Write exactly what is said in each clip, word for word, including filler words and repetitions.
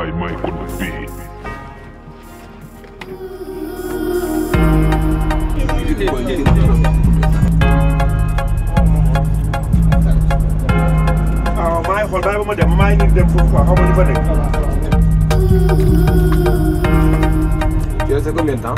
Baye Mike on the beat. ah maa ngi xool bàyyi ba ma dem maa ngi dem foofu quoi xaw ma ñu fa nekk. Tu restes combien de temps?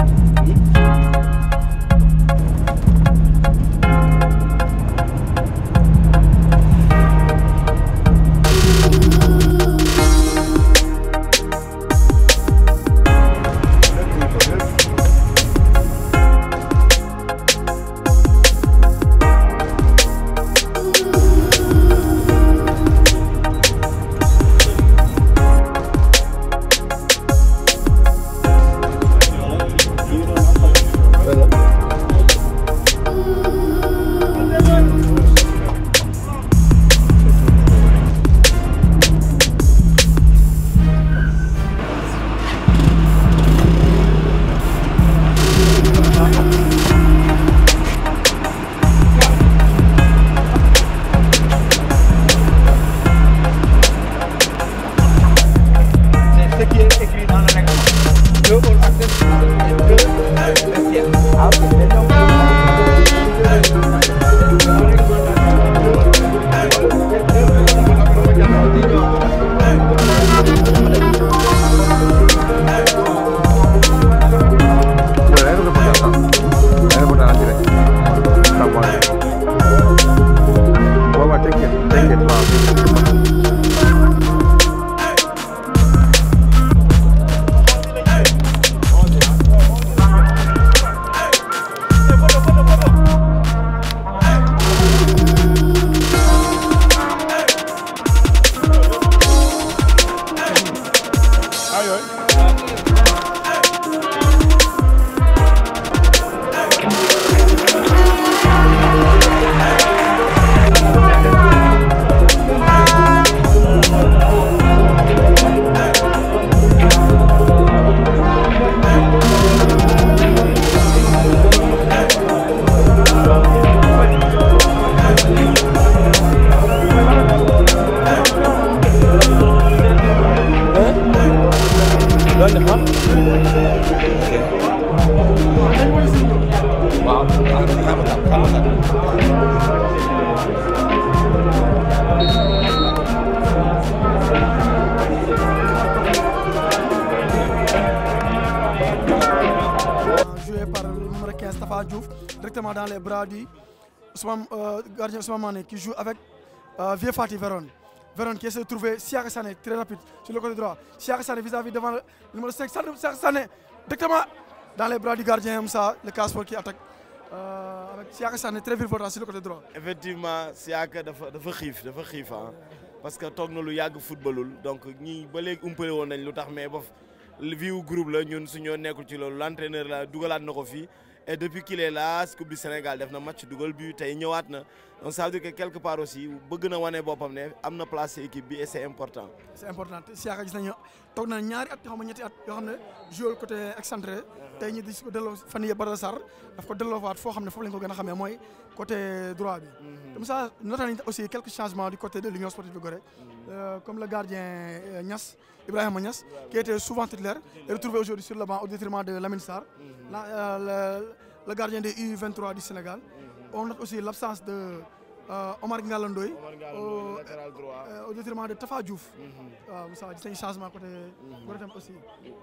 Directement dans les bras du Ousmane, euh, gardien Ousmane Mané qui joue avec euh, Vieux Fati Vérone. Vérone qui essaie de trouver Siaka Sané très rapide sur le côté droit. Siaka Sané vis-à-vis devant le numéro cinq. Siaka Sané directement dans les bras du gardien Moussa, le Casport qui attaque euh, avec Siaka Sané très virevoltant sur le côté droit. Effectivement, Siaka dafa dafa xiif dafa xiif ah parce que toog na lu yàgg footballul donc ñi ba léegi umpale woon nañ lu tax mais ba vie wu groupe la ñun suñoo nekkul ci loolu l'entraîneur la dugalaat na ko fii. Et depuis qu'il est là, Coupe du Sénégal def na match dugal but tey ñëwaat na donc ça veut dire que quelque part aussi bëgg na wane boppam ne am na place ci équipe bi et c'est important. C'est important Siaka gis nañu toog na ñaari at yoo xam ne ñetti at yoo xam ne joué côté excentré tey ñu di ko delloo fan yii Badara Sarr daf ko delloowaat foo xam ne foofu la ñu ko gën a xamee mooy côté droit bi. comme ça noté nañu aussi quelques changements du côté de l'Union sportive de Gorée euh, comme le gardien euh, Niass Ibrahima Niass qui était souvent titulaire est retrouvé aujourd'hui sur le banc au détriment de Lamine Sarr. La, euh, le, le gardien des U vingt-trois du Sénégal. Mm-hmm. On note aussi l'absence de euh, Omar Ngalandoy au, euh, au détriment de Tafa Diouf. C'est un changement côté mm-hmm. aussi.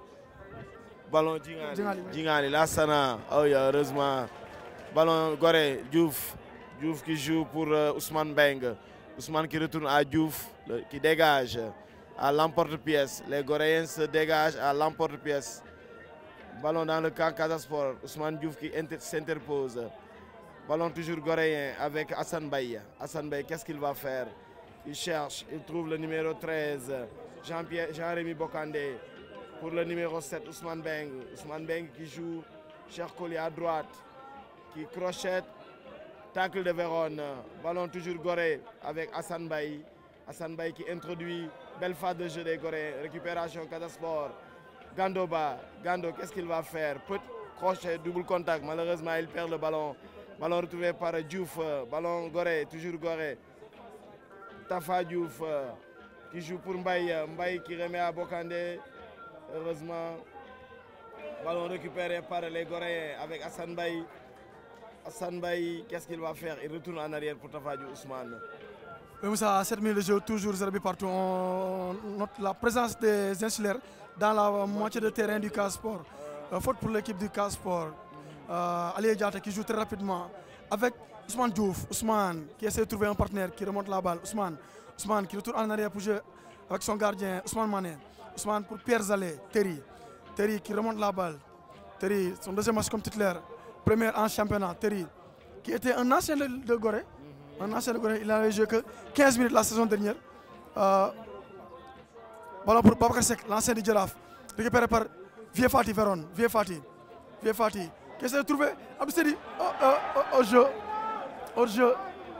Ballon Djingali, Djingali, Lassana, oh, heureusement. Ballon Gorée, Diouf, Diouf qui joue pour euh, Ousmane Beng. Ousmane qui retourne à Diouf, le, qui dégage à l'emporte-pièce. Les Goréens se dégagent à l'emporte-pièce. Ballon dans le camp Casa Sport, Ousmane Diouf qui s'interpose. Ballon toujours goréen avec Hassan Baye. Hassan Baye, qu'est-ce qu'il va faire? Il cherche, il trouve le numéro treize, Jean-Pierre, Jean-Rémy Bokandé. Pour le numéro sept, Ousmane Beng. Ousmane Beng qui joue, Cheikh Koli à droite, qui crochette, tacle de Vérone. Ballon toujours goré avec Hassan Baye. Hassan Baye qui introduit, belle phase de jeu des Goréens. Récupération Casa Sport. Gandoba, Gando, qu'est-ce qu'il va faire? Petit crochet, double contact. Malheureusement, il perd le ballon. Ballon retrouvé par Diouf. Ballon Gorée, toujours Gorée. Tafa Diouf. qui joue pour Mbaye. Mbaye qui remet à Bokandé. Heureusement, ballon récupéré par les Goréens avec Hassan Mbaye. Hassan Mbaye, qu'est-ce qu'il va faire? Il retourne en arrière pour Tafadji Ousmane. Oui, Moussa, à sept minutes de jeu, toujours zéro but partout. On note la présence des insulaires dans la moitié de terrain du Casa Sport. Euh, faute pour l'équipe du Casa Sport. Euh, Ali Diata qui joue très rapidement avec Ousmane Diouf. Ousmane qui essaie de trouver un partenaire qui remonte la balle. Ousmane, Ousmane qui retourne en arrière pour jouer avec son gardien Ousmane Mané. Ousmane pour Pierre Zalé. Terry. Terry qui remonte la balle. Terry, son deuxième match comme titulaire. Premier en championnat. Terry qui était un ancien de, de Gorée. Un ancien de Gorée. Il n'avait joué que quinze minutes la saison dernière. Euh, ballon pour Babacar Seck, l'ancien du Jaraaf. Récupéré par Vieux Fati Véron. Vieux Fati. Vieux Fati. Qui essaie de trouver Abdou Sedi au jeu. Au jeu.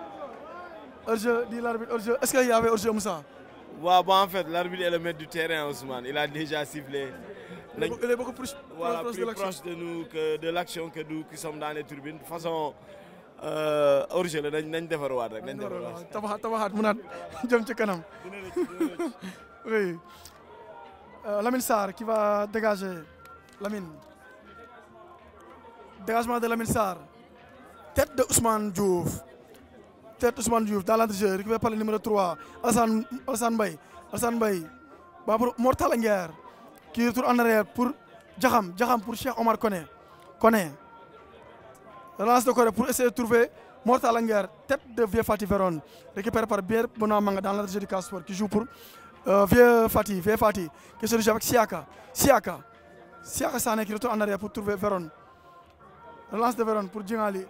Au jeu, dit l'arbitre. Au jeu. Est-ce qu'il y avait au jeu, Moussa? Ouais, bon, en fait, l'arbitre est le maître du terrain, Ousmane. Il a déjà sifflé. Il est, il est beaucoup plus, voilà, proche, plus de proche de nous que de l'action que nous qui sommes dans les tribunes. De toute façon, euh, hors-jeu, nous devons defarwaat rek. Tabaxaat tabaxaat mu naat jëm ci kanam. Oui. Euh, Lamine Sarr qui va dégager. Lamine. Dégagement de Lamine Sarr. Tête de Ousmane Diouf. Tête Ousmane Diouf dans l'entrejeu, récupéré par le numéro trois. Alassane, Alassane Mbaye. Alassane Mbaye. Bah pour Mortal Nguer. Qui retourne en arrière pour Djaham. Djaham pour Cheikh Omar Koné. Koné. Relance de Corée pour essayer de trouver Mortal Nguer. Tête de Vieux Fati Véron. Récupéré par Bier Bonamanga dans l'entrejeu du Casa Sport. Qui joue pour euh, Vieux Fati. Vieux Fati. Qui se joue avec Siaka. Siaka. Siaka Sané qui retourne en arrière pour trouver Véron. Relance de Véron pour Djingali.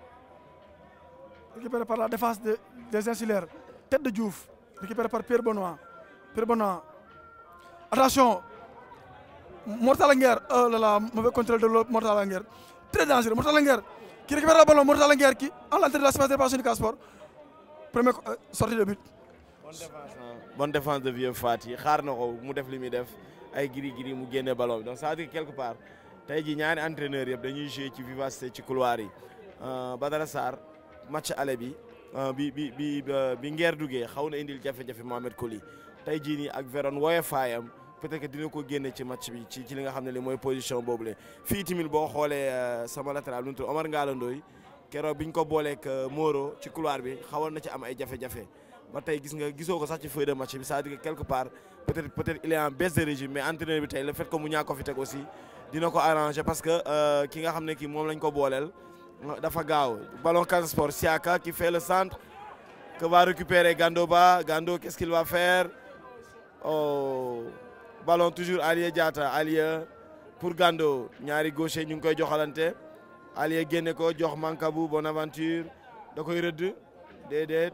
Récupéré par la défense de, des insulaires. Tête de Diouf. Récupéré par Pierre Benoît. Pierre Benoît. Attention. Mortal Nguer. Oh là là, mauvais contrôle de l'autre Mortal Nguer. Très dangereux. Mortal Nguer qui récupère le ballon. Mortal Nguer qui, en l'entrée de la surface de réparation du Casa Sport. Première euh, sortie de but. Bonne défense, hein. Bonne défense de Vieux Fati. Xaar na ko mu def li muy def ay giri giri mu génne ballon bi. Donc ça veut dire quelque part tey jii ñaari entraîneurs yëpp dañuy jouer ci vivacité ci couloir yi. Badara Sarr match aller bi bi bi bi bi Nguer duggee xaw na indil jafe-jafe Mohamed Koli tey jii nii ak Véron wooye faayam peut-être que dina ko génne ci match bi ci ci li nga xam ne li mooy position boobule. fii tamit boo xoolee sama latéral nu mu tudd Omar Ngalla Ndoye keroog biñ ko booleeg Moro ci couloir bi xawoon na ci am ay jafe-jafe ba tey gis nga gisoo ko sax ci feuille de match bi c'est-à-dire que quelque part peut-être peut-être il est en baisse de régime mais entraîneur bi tey le fait que mu ñaa ko fi teg aussi dina ko arranger parce que ki nga xam ne kii moom lañ ko booleel dafa gaaw. Ballon Casa Sport, Siaka qui fait le centre que va récupérer Gandoba. Gando, qu'est-ce qu'il va faire? Oh, ballon toujours Alié Diata. Alié pour Gando. Ñaari gaucher ñu ngi koy joxalante. Alié génne ko jox Mankabou Bonaventure da koy rëdd déedéet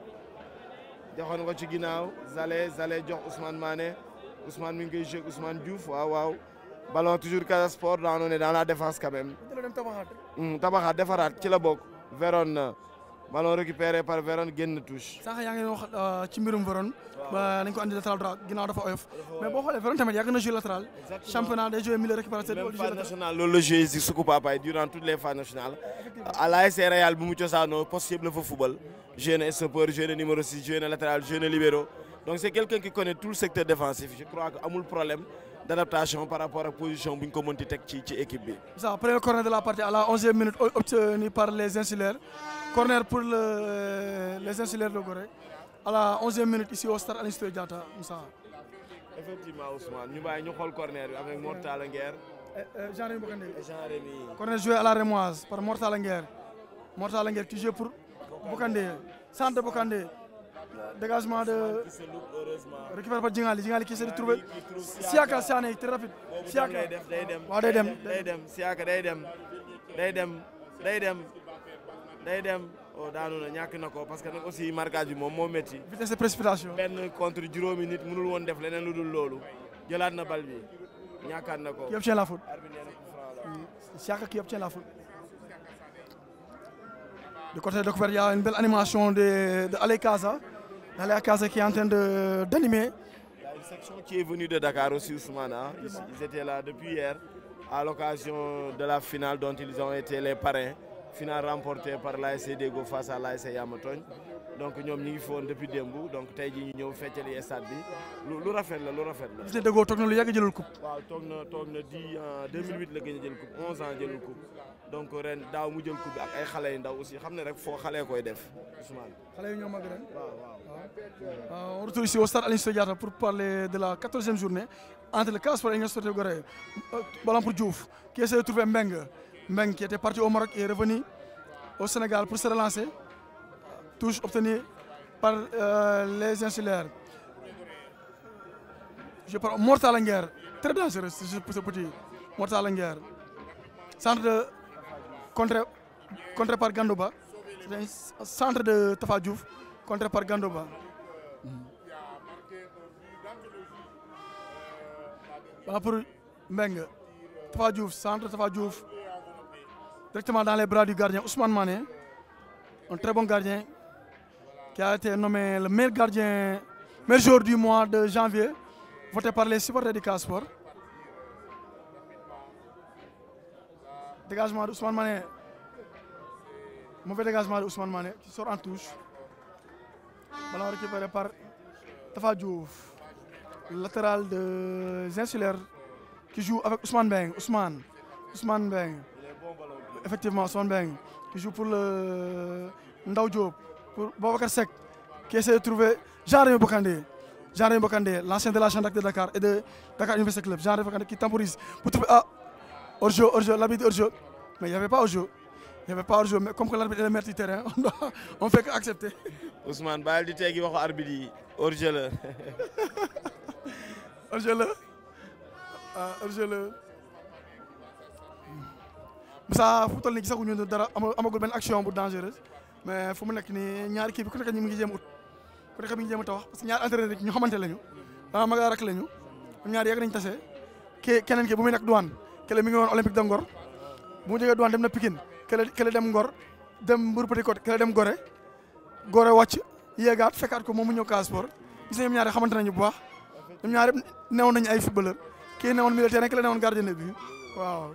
joxoon ko ci ginnaaw Zalé Zalé jox Ousmane Mané Ousmane mi ngi koy jouer Ousmane Diouf waaw waaw. Ballon toujours Casa Sport, on est dans la défense quand même. Tabaxaat defaraat ci la bokk. Véron ballon récupéré par Véron génn touche. Sànq yaa ngi wax ci mbirum Véron. ba nañ ko andi latéral droit ginnaaw dafa oyof. mais boo xoolee Véron tamit yàgg na jouer latéral. championnat day jouer milieu récupérateur. même phase nationale loolu la joué si Soukou Papaye durant toutes les phases nationales. à l'A S Real bu mu cosaanoo poste yëpp la fa football. joué na stoppeur joué na numéro six joué na latéral joué na libéro. donc c'est quelqu'un qui connaît tout le secteur défensif je crois que amul problème d'adaptation par rapport à la position bu ñu ko mënti teg ci ci équipe bi. ça premier corner de la partie à la onzième minute obtenu par les insulaires corner pour le, les insulaires de Gorée à la onzième minute ici au stade Aline Sitoé Diatta Moussa. effectivement Ousmane ñu bàyyi ñu xool corner bi avec Mortal Nguer. Jean-Rémy Bokandé. Jean-Rémy. corner joué à la Rémoise par Mortal Nguer. Mortal Nguer qui joue pour Bokandé centre de Bokandé. Dégagement de récupéré par Djingali Djingali qui s'est retrouvé Siaka Sané très rapide Siaka day dem waaw day dem day dem Siaka day dem day dem day dem day dem oh daanu na ñàkk na ko parce que nag aussi marquage bi moom moo métti. vitesse de précipitation. benn contre juróomi nit mënul woon def leneen lu dul loolu jëlaat na bal bi ñàkkaat na ko. qui obtient la faute Siaka qui obtient la faute. Du côté de Couverture, il y a une belle animation de, de Ale Casa. Ale Casa qui est en train d'animer. Il y a une section qui est venue de Dakar aussi, Ousmane. Hein. Ils, ils étaient là depuis hier à l'occasion de la finale dont ils ont été les parrains finale remportée par l'A S C Déggo face à l'A S C Yamatogne donc ñoom ñi ngi fi woon depuis démb donc tey jii ñu ñëw feccali stade bi lu lu rafet la lu rafet la. gis nga Déggo toog na lu yàgg jëlul coupe. waaw toog na toog na di deux mille huit la gën a jël coupe onze ans jëlul coupe donc ren daaw mu jël coupe bi ak ay xale yu ndaw aussi xam ne rek foo xale koy def Ousmane. xale yu ñoo mag ren. waaw waaw. On retrouve ici au stade Aline Sitoé Diatta pour parler de la quatorzième journée entre le Casa Sport et l'Union Sportive Gorée. Ballon pour Diouf qui essaie de trouver Mbengue. Mbengue qui était parti au Maroc et est revenu au Sénégal pour se relancer. Touche obtenue par euh, les insulaires. Je parle Mortala Nguer, très dangereux pour ce petit Mortala Nguer. Centre de contre, contre par Gandoba. C'est un centre de Tafa Diouf contre par Gandoba. Voilà pour Mbengue. Tafa Diouf, centre Tafa Diouf. Directement dans les bras du gardien Ousmane Mané. Un très bon gardien qui a été nommé le meilleur gardien, meilleur joueur du mois de janvier, voté par les supporters du Casa Sport. Dégagement d'Ousmane Mané. Mauvais dégagement d'Ousmane Mané qui sort en touche. Ballon récupéré par Tafa Diouf. Latéral des insulaires qui joue avec Ousmane Beng. Ousmane. Ousmane Beng. Effectivement, Ousmane Beng qui joue pour le Ndao Diop. Pour Babacar Seck qui essaie de trouver Jean-Rémy Bokandé. Jean-Rémy Bokandé, l'ancien de la Chandac de Dakar et de Dakar Université Club. Jean-Rémy Bokandé qui temporise pour trouver. Ah, hors-jeu, hors-jeu, l'arbitre hors-jeu. Mais il n'y avait pas hors-jeu. Il n'y avait pas hors-jeu. Mais comme que l'arbitre est le maître du terrain, on ne fait qu'accepter. Ousmane, baal di teggi waxu arbitre yi hors-jeu la. Hors-jeu la. Ah, hors-jeu la. Moussa fu toll nii gisaguñu dara amagul benn action bu dangereuse. Mais fu mu nekk nii ñaari kii bi ku nekk ñu ngi jéem ut ku nekk mi ngi jéem a tawax parce que ñaari entraîneur rek ñu xamante lañu dama mag a rak lañu ñaar yàgg nañu tase ke keneen ki bu muy nekk douane kele mi ngi woon olympique de Ngor bu mu jógee douane dem na Pikine kele kele dem Ngor dem Mbour Petite Côte kele dem Gorée Gorée wàcc yéegaat fekkaat ko moom mu ñëw Casa Sport gis nañu ñoom ñaari xamante nañu bu baax ñoom ñaar yëpp newoon nañu ay footballeur kii newoon milieu terrain kele newoon gardien de but waaw.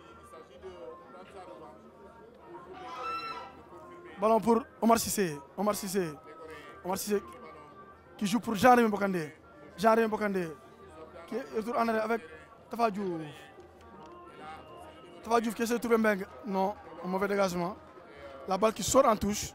Ballon pour Omar Cissé. Omar Cissé. Omar Cissé qui joue pour Jean-Rémy Bokandé. Jean-Rémy Bokandé qui est retour en arrière avec Tafa Diouf. Tafa Diouf qui essaie de trouver Mbengue. Non, un mauvais dégagement. La balle qui sort en touche.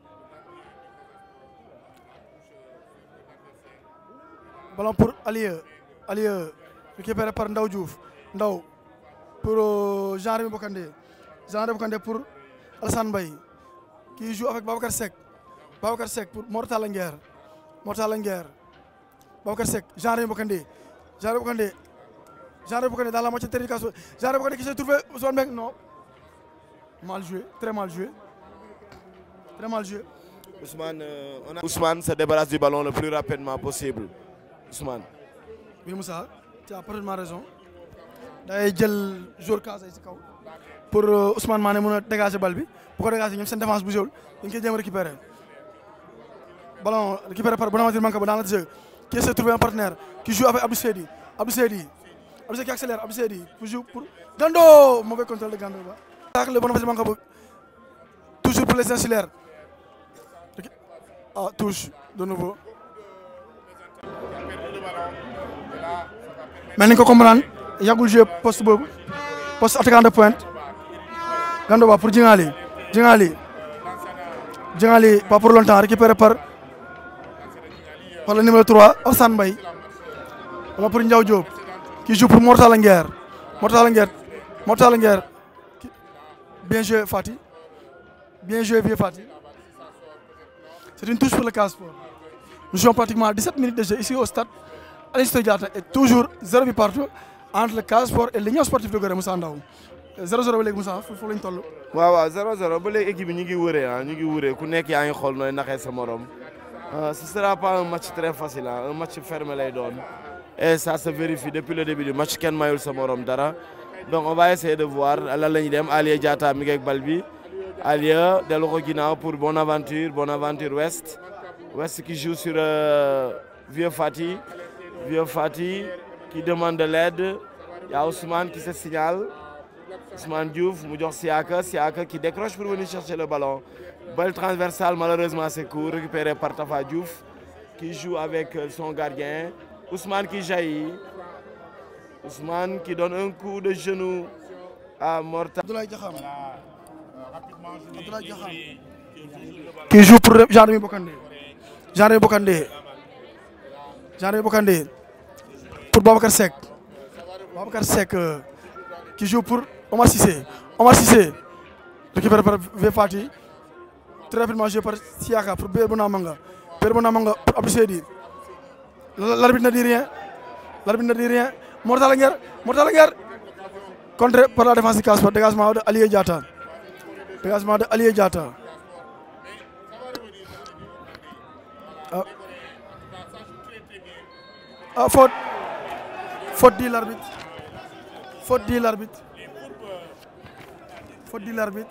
Ballon pour Alié. Alié récupéré par Ndao Diouf. Ndao pour euh, Jean-Rémy Bokandé. Jean-Rémy Bokandé pour Alassane Mbaye. Qui joue avec Babacar Seck. Babacar Seck pour Mortala Nguer. Mortala Nguer. Babacar Seck. Jean-Rémy Bokandé. Jean-Rémy Bokandé. Jean-Rémy Bokandé dans la moitié territoire. Jean-Rémy Bokandé qui s'est trouvé Ousmane Beng. Non. Mal joué. Très mal joué. Très mal joué. Ousmane, euh, on a... Ousmane se débarrasse du ballon le plus rapidement possible. Ousmane. Oui, Moussa, tu as parfaitement raison. Day jël joueur Casa yi ci kaw pour euh, Ousmane Mané mën a dégager balle bi bu ko dégager ñoom seen défense bu jël dañ koy jéem a récupérer ballon récupéré par Bonaventure Mankaba dans le jeu qui essaie de trouver un partenaire qui joue avec Abdou Seydi Abdou Seydi Abdou Seydi qui accélère Abdou Seydi pour jouer pour Gando mauvais contrôle de Gando ba ak le Bonaventure Mankaba toujours pour les insulaires ah touche de nouveau mais ni ko comprendre yàggul joué poste boobu poste attaquant de pointe Gando Ba pour Djingali Djingali Djingali pas pour longtemps récupéré par par le numéro trois Alassane Mbaye wala pour Ndiaw Diop qui joue pour Mortala Nguer Mortala Nguer Mortala Nguer bien joué Fati bien joué vieux Fati c'est une touche pour le Casa Sport nous jouons pratiquement dix-sept minutes de jeu ici au stade Aline Sitoé Diatta et toujours zéro but partout entre le Casa Sport et l'Union Sportive de Gorée Moussa Ndaw zéro zéro ba léegi Moussa foofu lañ toll. waaw waaw zéro zéro ba léegi équipe bi ñu ngi wëree ah ñu ngi wëree ku nekk yaa ngi xool nooy naxee sa morom ce sera pas un match très facile ah un match fermé lay doon et ça se vérifie depuis le début du match kenn mayul sa morom dara donc on va essayer de voir lan la ñuy dem Alié Diatta mi ngi ak bal bi Alié dellu ko ginnaaw pour Bonaventure Bonaventure West West qui joue sur euh, Vieux Fati Vieux Fati qui demande de l'aide. Il y a Ousmane qui se signale. Ousmane Diouf mu jox Siaka Siaka qui décroche pour venir chercher le ballon. Balle transversale, malheureusement c'est court, récupéré par Tafa Diouf qui joue avec son gardien. Ousmane qui jaillit. Ousmane qui donne un coup de genou à Mortal. Abdoulaye Diakham. Abdoulaye Diakham. Qui joue pour Jean-Rémy Bokandé. Jean-Rémy Bokandé. Jean-Rémy Bokandé. Pour Babacar Seck. Babacar Seck euh, qui joue pour Omar Cissé. Omar Cissé. Récupéré par Vefati. Très rapidement joué par Siaka pour Berbona Manga. Berbona Manga pour Abdou Seydi. L'arbitre ne dit rien. L'arbitre ne dit rien. Mortal Nguer. Mortal Nguer. Contré par la défense du Casa. Dégagement de Alié Diatta. Dégagement de Alié Diatta. Ah. Ah, faute. Faute dit l'arbitre. Faute dit l'arbitre. Faute dit l'arbitre.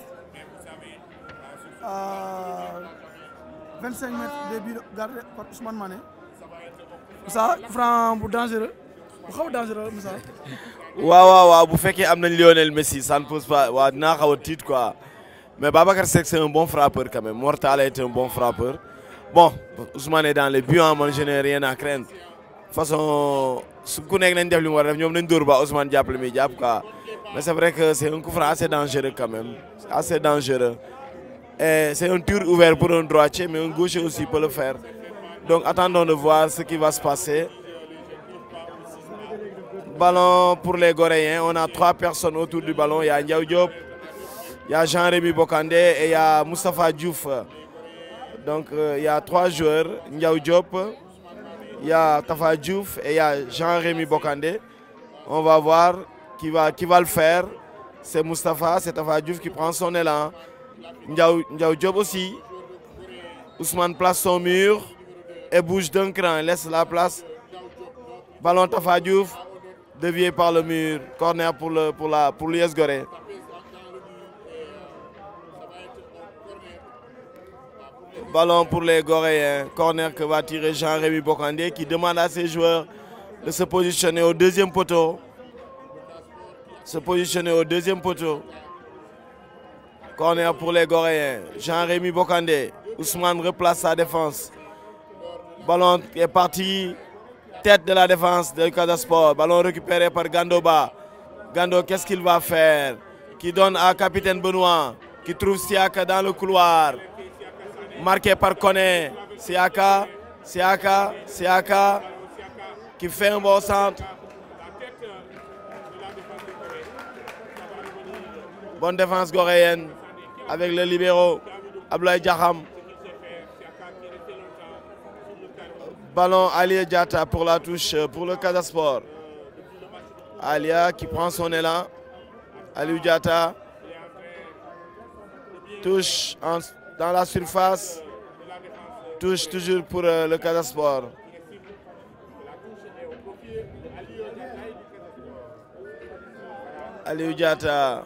À vingt-cinq mètres de but gardé par Ousmane Mané. Moussa, franc bu dangereux. Bu xaw dangereux Moussa. waaw waaw waaw bu fekkee am nañ Lionel Messi ça ne pose pas waaw dinaa xaw a tiit quoi mais Babacar Seck c'est un bon frappeur quand même. Mortal est un bon frappeur. Bon Ousmane est dans les buts hein, man je n'ai rien à craindre. Façon su ku nekk nañ def li mu war a def ñoom nañ dóor ba Ousmane jàpp li muy jàpp quoi mais c'est vrai que c'est un coup franc assez dangereux quand même assez dangereux. Et c'est un tir ouvert pour un droitier, mais un gaucher aussi peut le faire. Donc attendons de voir ce qui va se passer. Ballon pour les Goréens. On a trois personnes autour du ballon. Il y a Ndiaw Diop, il y a Jean-Rémy Bokandé et il y a Moustapha Diouf. Donc euh, il y a trois joueurs. Ndiaw Diop, il y a Tafa Diouf et il y a Jean-Rémy Bokandé. On va voir qui va, qui va le faire. C'est Moustapha, c'est Tafa Diouf qui prend son élan. Ndiaw, Ndiaw Diop aussi. Ousmane place son mur et bouge d'un cran, laisse la place. Ballon Tafa Diouf, dévié par le mur. Corner pour le pour la pour l'U S Gorée. Ballon pour les Goréens. Corner que va tirer Jean-Rémy Bokandé qui demande à ses joueurs de se positionner au deuxième poteau. Se positionner au deuxième poteau. Corner pour les Goréens. Jean-Rémy Bokandé. Ousmane replace sa défense. Ballon est parti. Tête de la défense de Casa Sport. Ballon récupéré par Gandoba. Gando, qu'est-ce qu'il va faire? Qui donne à capitaine Benoît. Qui trouve Siaka dans le couloir. Marqué par Koné. Siaka. Siaka. Siaka. Qui fait un bon centre. Bonne défense goréenne. Avec le libéro Abdoulaye Diakham. Ballon Alié Diatta pour la touche pour le Casa Sport. Alia qui prend son élan. Aliou Diatta. Touche en, dans la surface. Touche toujours pour euh, le Casa Sport. Aliou Diatta.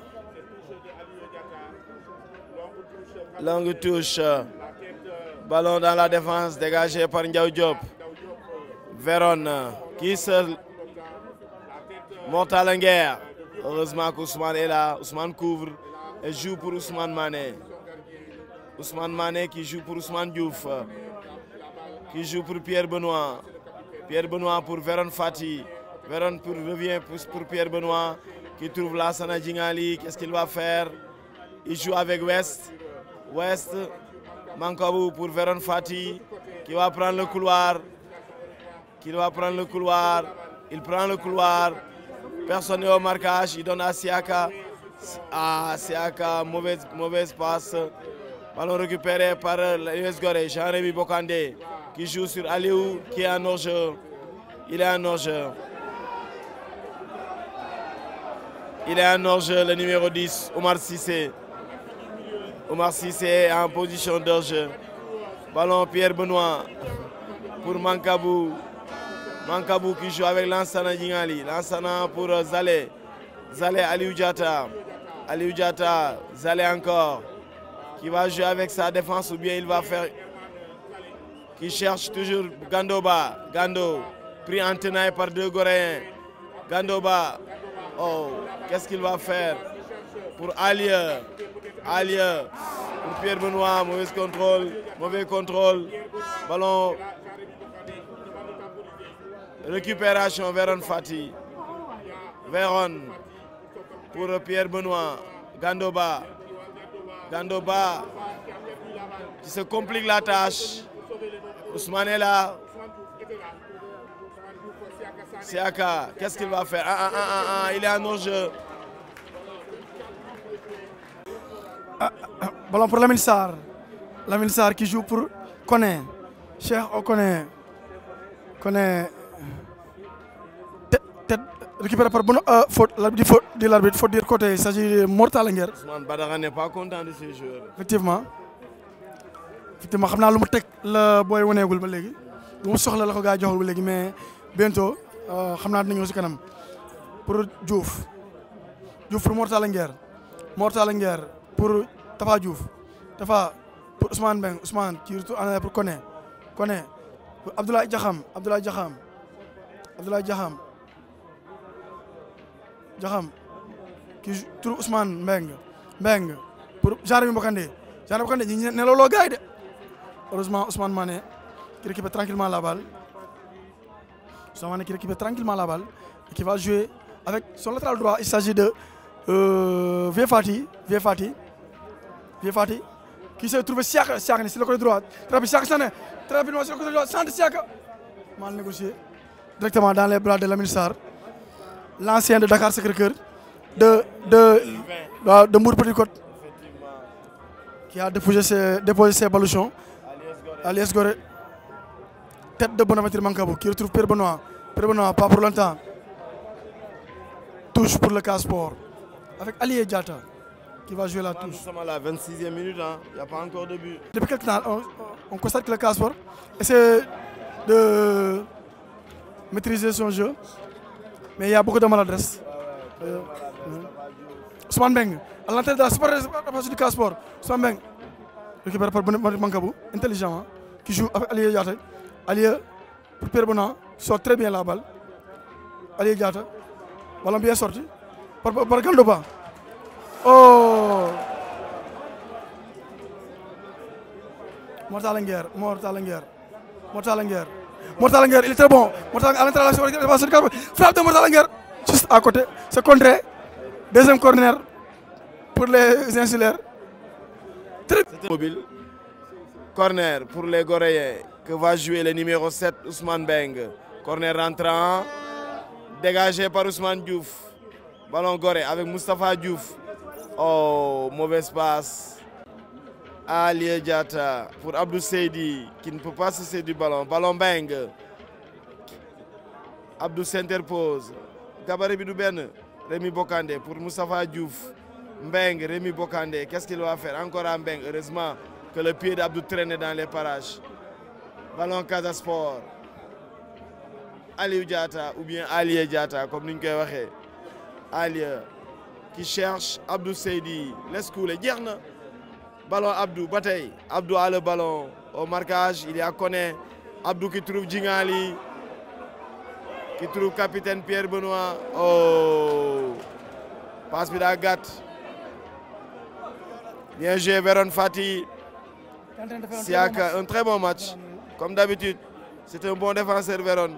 Longue touche. Ballon dans la défense dégagé par Ndiaw Diop. Véron qui se... Mortal Nguer. Heureusement qu'Ousmane est là. Ousmane couvre et joue pour Ousmane Mané. Ousmane Mané qui joue pour Ousmane Diouf. Qui joue pour Pierre Benoît. Pierre Benoît pour Véron Fati. Véron pour, revient pour, pour Pierre Benoît qui trouve Lassana Djingali. Qu'est-ce qu'il va faire? Il joue avec West. West. Mankabou pour Véron Fati qui va prendre le couloir. Qui va prendre le couloir. Il prend le couloir. Personne n'est au marquage. Il donne à Siaka. Ah, Siaka, mauvaise, mauvaise passe. Ballon récupéré par l'U S Gorée. Jean-Rémy Bokandé qui joue sur Aliou qui est en hors-jeu. Il est en hors-jeu. Il est en hors-jeu, le numéro dix, Omar Cissé. Omar Cissé est en position d'hors-jeu. Ballon Pierre Benoît pour Mankabou. Mankabou qui joue avec Lansana Djingali. Lansana pour Zalé. Zalé Aliou Diatta. Aliou Diatta. Zalé encore. Qui va jouer avec sa défense ou bien il va faire... Qui cherche toujours Gandoba. Gando. Pris en tenaille par deux Goréens. Gandoba. Oh, qu'est-ce qu'il va faire? pour Alia. Alia pour Pierre Benoît, mauvais contrôle, mauvais contrôle. Ballon. Récupération Véron Fati. Véron pour Pierre Benoît. Gandoba. Gandoba qui se complique la tâche. Ousmane est là. Siaka, qu'est-ce qu'il va faire? Ah, ah, ah, ah, il est en hors-jeu. Ah, ah, ballon pour Lamine Sarr. Lamine Sarr qui joue pour Koné. Cheikh Koné. Koné. Tête, tête récupéré par Bono. Euh, faute, l'arbitre, faute, dit l'arbitre, faut dire côté. Il s'agit de Mortal Nguer. Ousmane Badara n'est pas content de ces joueurs. Effectivement. Effectivement, je sais que lu mu teg la booy waneegul ba léegi. Lu mu soxla la ko gaa joxul ba léegi mais bientôt xam naa dina ñëw si kanam pour Diouf. Diouf pour Mortal Nguer. Mortal Nguer pour Tafa Diouf. Tafa pour Ousmane Mbeng. Ousmane qui retourne en arrière pour Koné. Koné pour Abdoulaye Diakham. Abdoulaye Diakham. Abdoulaye Diakham. Diakham qui trouve Ousmane Mbeng. Mbeng pour Jérémy Bokandé. Jérémy Bokandé ñi ne looloo gars yi de. Heureusement Ousmane Mané qui récupère tranquillement la balle. Ousmane Mané qui récupère tranquillement la balle et qui va jouer avec son latéral droit. Il s'agit de euh, Vieux Fati. Vieux Fati. Vieux Fati qui s'est trouvé Siaka. Siaka sur le côté droit. Très rapide, Siaka Sané. Très rapidement sur le côté droit. Centre Siaka. Mal négocié. Directement dans les bras de Lamine Sarr. L'ancien de Dakar Sacré-Cœur. De, de, de, de Mbour Petite Côte. Qui a déposé ses, déposé ses baluchons. Alias Goré. Tête de Bonaventure Mankabou qui retrouve Pierre Benoît. Pierre Benoît, pas pour longtemps. Touche pour le Casport. Avec Alié Diatta qui va jouer la touche. Nous sommes à la vingt-sixième minute, il hein. n'y a pas encore de but. Depuis quelques temps, on, on constate que le Casport essaie de maîtriser son jeu. Mais il y a beaucoup de maladresse. Ouais, ouais, euh, Ousmane Beng, à l'entrée de la séparation du Casport. Ousmane Beng, récupéré par Bonaventure Mankabou, intelligent, hein, qui joue avec Alié Diatta. Alié pour Pierre Benoît, sort très bien la balle. Alié Diatta, ballon bien sorti. Par, par Gandoba. Oh! Mortal Nguer, Mortal Nguer, Mortal Nguer. Mortal Nguer, il est très bon. Mortal à l'entrée de la séparation. Frappe de Mortal Nguer, juste à côté. C'est contré. Deuxième corner pour les insulaires. Très mobile. Corner pour les Goréens que va jouer le numéro sept, Ousmane Beng. Corner rentrant, dégagé par Ousmane Diouf. Ballon Goré avec Moustapha Diouf. Oh, mauvaise passe. Alié Diatta pour Abdou Seydi qui ne peut pas se saisir du ballon. Ballon Beng. Abdou s'interpose. Gabarit Bidouben. Rémi Bokandé pour Moustapha Diouf. Mbeng, Rémi Bokandé. Qu'est-ce qu'il va faire? Encore un Mbeng. Heureusement que le pied d'Abdou traîne dans les parages. Ballon Casa Sport. Aliou Diatta ou bien Alié Diatta comme nous l'avons dit. Alié qui cherche Abdou Seydi. Laisse couler. Ballon Abdou, bataille. Abdou a le ballon au marquage. Il y a Koné. Abdou qui trouve Djingali. Qui trouve capitaine Pierre Benoît. Oh! Passe Bidagat. Bien joué Véron Fati. Siaka, un très bon match. Comme d'habitude, c'est un bon défenseur Véron.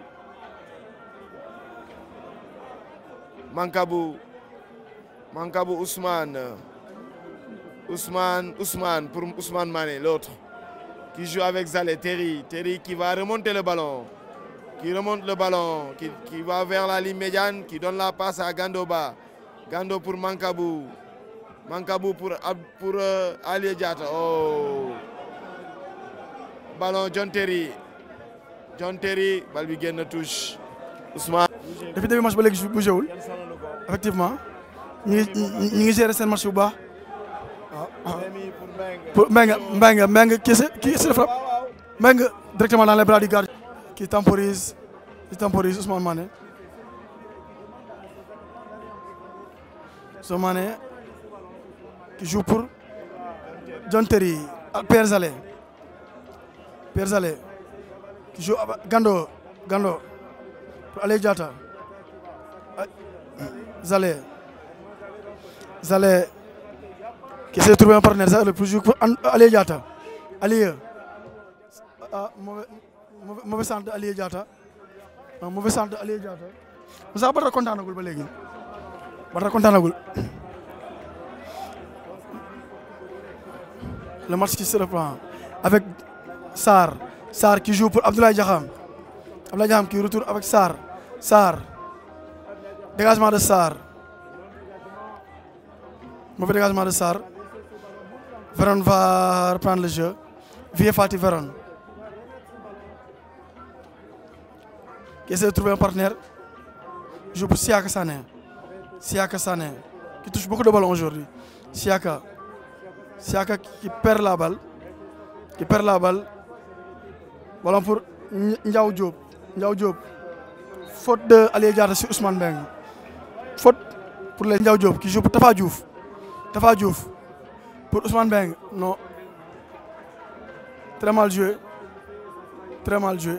Mankabou. Mankabou Ousmane. Ousmane, Ousmane pour Ousmane Mané, l'autre. Qui joue avec Zalé, Terry. Terry qui va remonter le ballon. Qui remonte le ballon. Qui, qui va vers la ligne médiane. Qui donne la passe à Gandoba. Gando pour Mankabou. Mankabou pour, pour euh, Alié Diatta. Oh. Ballon John Terry. John Terry. Bal bi génn touche. Ousmane. Depuis le début du match, je bougé. Effectivement. Nous avons géré ce match. Pour Mbengue, Mbengue, Mbengue qui se frappe. Mbengue directement dans les bras du gardien. Qui temporise. Qui temporise Ousmane Mané. Ousmane Mané qui joue pour John Terry. Pierre Zalé. Pierre Zalé. Qui joue avec Gando. Gando. Pour Alié Diatta. Zalé. Zalé. qui essaie de trouver un partenaire, ça, le plus joué pour Alié Diatta. Alié. Ah, mauvais, mauvais, mauvais centre d'Alié Diatta. Ah, mauvais centre d'Alié Diatta. Moussa Badara kontaan nagul ba léegi. Badara kontaan nagul. Le match qui se reprend avec Sarr. Sarr qui joue pour Abdoulaye Diakham. Abdoulaye Diakham qui retourne avec Sarr. Sarr. Dégagement de Sarr. Mauvais dégagement de Sarr. Veron va reprendre le jeu. Vieux Fati Veron. Qui essaie de trouver un partenaire. Il joue pour Siaka Sané. Siaka Sané. Qui touche beaucoup de ballons aujourd'hui. Siaka. Siaka qui perd la balle. Qui perd la balle. Ballon pour Ndiaw Diop. Ndiaw Diop. Faute de Alié Diatta sur Ousmane Beng. Faute pour les Ndiaw Diop qui joue pour Tafa Diouf. Tafa Diouf. Pour Ousmane Beng. Non. Très mal joué. Très mal joué.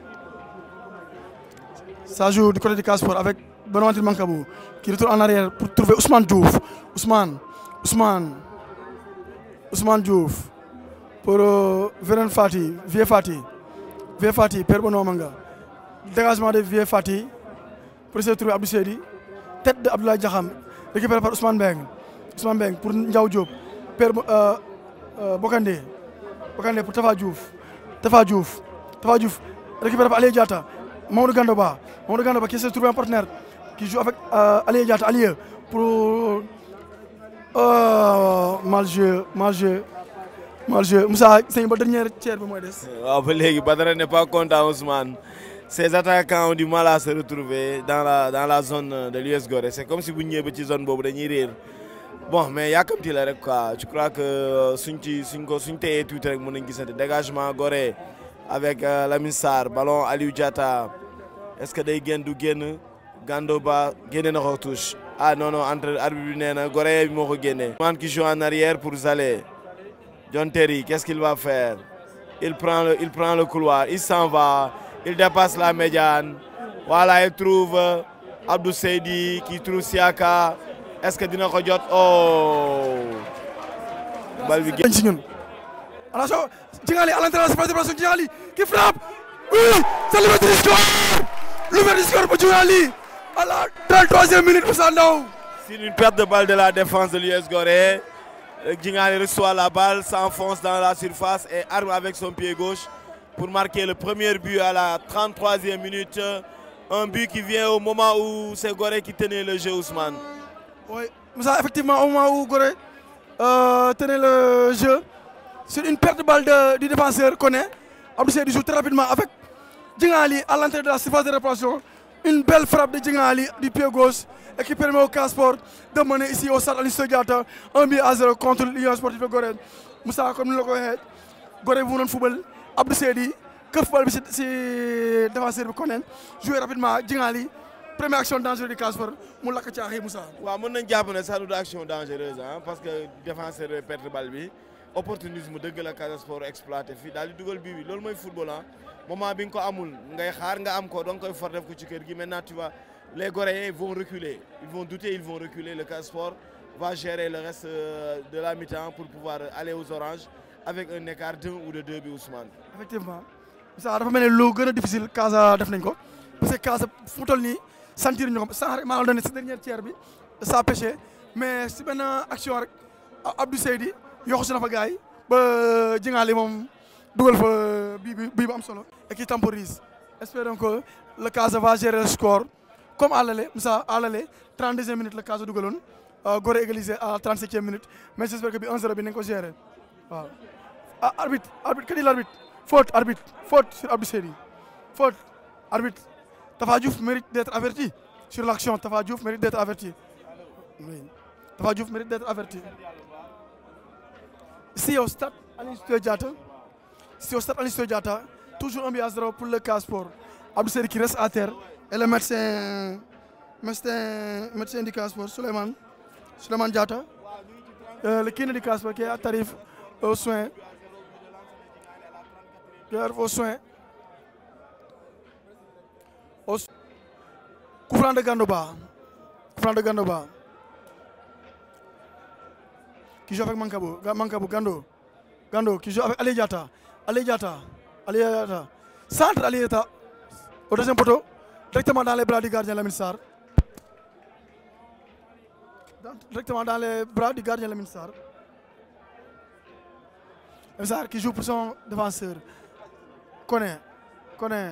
Ça joue du côté du Casport avec Benoît Mankabou qui retourne en arrière pour trouver Ousmane Diouf. Ousmane. Ousmane. Ousmane Diouf. Pour euh, Véron Fati. Vieux Fati. Vieux Fati. Père Benoît Manga. Dégagement de Vieux Fati. Pour essayer de trouver Abdou Seydi. Tête de Abdoulaye Diakham. Récupéré par Ousmane Beng. Ousmane Beng pour Ndiaw Diop. Père euh, euh, Bokandé. Bokandé pour Tafa Diouf. Tafa Diouf. Tafa Diouf. Récupéré par Alié Diatta. Mamadou Gandoba. Mamadou Gandoba qui essaie de trouver un partenaire qui joue avec euh, Alié Diatta. Alié pour. Euh, mal joué. Mal joué. Mal joué. Moussa, c'est une dernière tiers pour moi. Badara n'est pas content, Ousmane. Ces attaquants ont du mal à se retrouver dans la, dans la zone de l'U S Gorée. C'est comme si vous n'aviez pas de zone bobo de bon, mais il y a comme tu l'as dit, je crois que si tu es tout le dégagement Gorée avec euh, Lamine Sarr, ballon Aliou Diatta. Est-ce que des gains du gain Gandoba gagne na retouche? Ah non, non, entre arbitre et Gorée, il m'a gagné. Man qui joue en arrière pour Zalé. John Terry, qu'est-ce qu'il va faire? Il prend le, il prend le couloir, il s'en va. Il dépasse la médiane. Voilà, il trouve euh, Abdou Seydi qui trouve Siaka. Est-ce que Dina Kodjot? Oh! Attention, Djingali à l'entrée de la surface de pression, Djingali qui frappe. Oui, c'est l'ouverture du score. L'ouverture du score pour Djingali à la trente-troisième minute pour Sandaou. C'est une perte de balle de la défense de l'U S Gorée. Djingali reçoit la balle, s'enfonce dans la surface et arme avec son pied gauche pour marquer le premier but à la trente-troisième minute. Un but qui vient au moment où c'est Gorée qui tenait le jeu, Ousmane. Oui, Moussa, effectivement, au moment où Gorée euh, tenait le jeu, sur une perte de balle de, du défenseur connaît, Abdou Seydi joue très rapidement avec Djingali à l'entrée de la surface de réparation. Une belle frappe de Djingali du pied gauche et qui permet au Casport de mener ici au stade Aline Sitoé Diatta un but à zéro contre l'Union Sportive de Gorée. Moussa, comme nous le connaissons, Gorée vous le football, Abdou Seydi, que football si défenseur bi connaît, jouer rapidement Djingali. Première action dangereuse du Casport, mu lakk ci axi Moussa. waaw mën nañu jàpp ne sax du action dangereuse hein, parce que défenseur perte balle bi opportunisme dëgg la Casa Sport exploité fii daal di dugal bii bi loolu mooy football ah moment bi nga ko amul ngay xaar nga am ko donc koy for def ko ci kër gi maintenant tu vois les Goréens vont reculer ils vont douter ils vont reculer le Casa Sport va gérer le reste de la mi-temps pour pouvoir aller aux oranges avec un écart d'un ou de deux bi Ousmane. Effectivement Moussa dafa mel ne lu gën a difficile Casa def nañ ko parce que Casa fu mu toll nii sentir ñu ko sans rek maa la donné si dernière tiers bi ça pêché mais si benn action rek Abdou Seydi yokku si na fa gars yi ba Djingali moom dugal fa bii bi bii bu am solo et qui temporise. Espérons que le Casa va gérer le score comme à l'aller Moussa à l'aller trente-deuxième minute le Casa dugaloon Gorée égalisé à trente-septième minute mais j'espère que bi un zéro bi nañ ko gérer waaw. ah arbitre arbitre que dit l'arbitre faute arbitre faute sur Abdou Seydi faute arbitre. Tafa Diouf mérite d'être averti sur l'action. Tafa Diouf mérite d'être averti. Oui. Tafa Diouf mérite d'être averti. Ici au stade Aline Sitoé Diatta, ici au stade Aline Sitoé Diatta, toujours un but à zéro pour le Casa Sport. Abdou Seydi qui reste à terre et le médecin, médecin, médecin du Casa Sport, Souleymane, Souleymane Diatta, euh, le kiné du Casa Sport qui est à tarif aux soins, qui est aux soins. Coup franc de Gandoba. Coup franc de Gandoba. qui joue avec Mankabou, Mankabou, Gando, Gando, qui joue avec Ali Diata, Ali Diata, Ali Diata, centre Ali Diata, au deuxième poteau, directement dans les bras du gardien Lamine Sarr, directement dans les bras du gardien Lamine Sarr, Lamine Sarr qui joue pour son défenseur, connaît, connaît,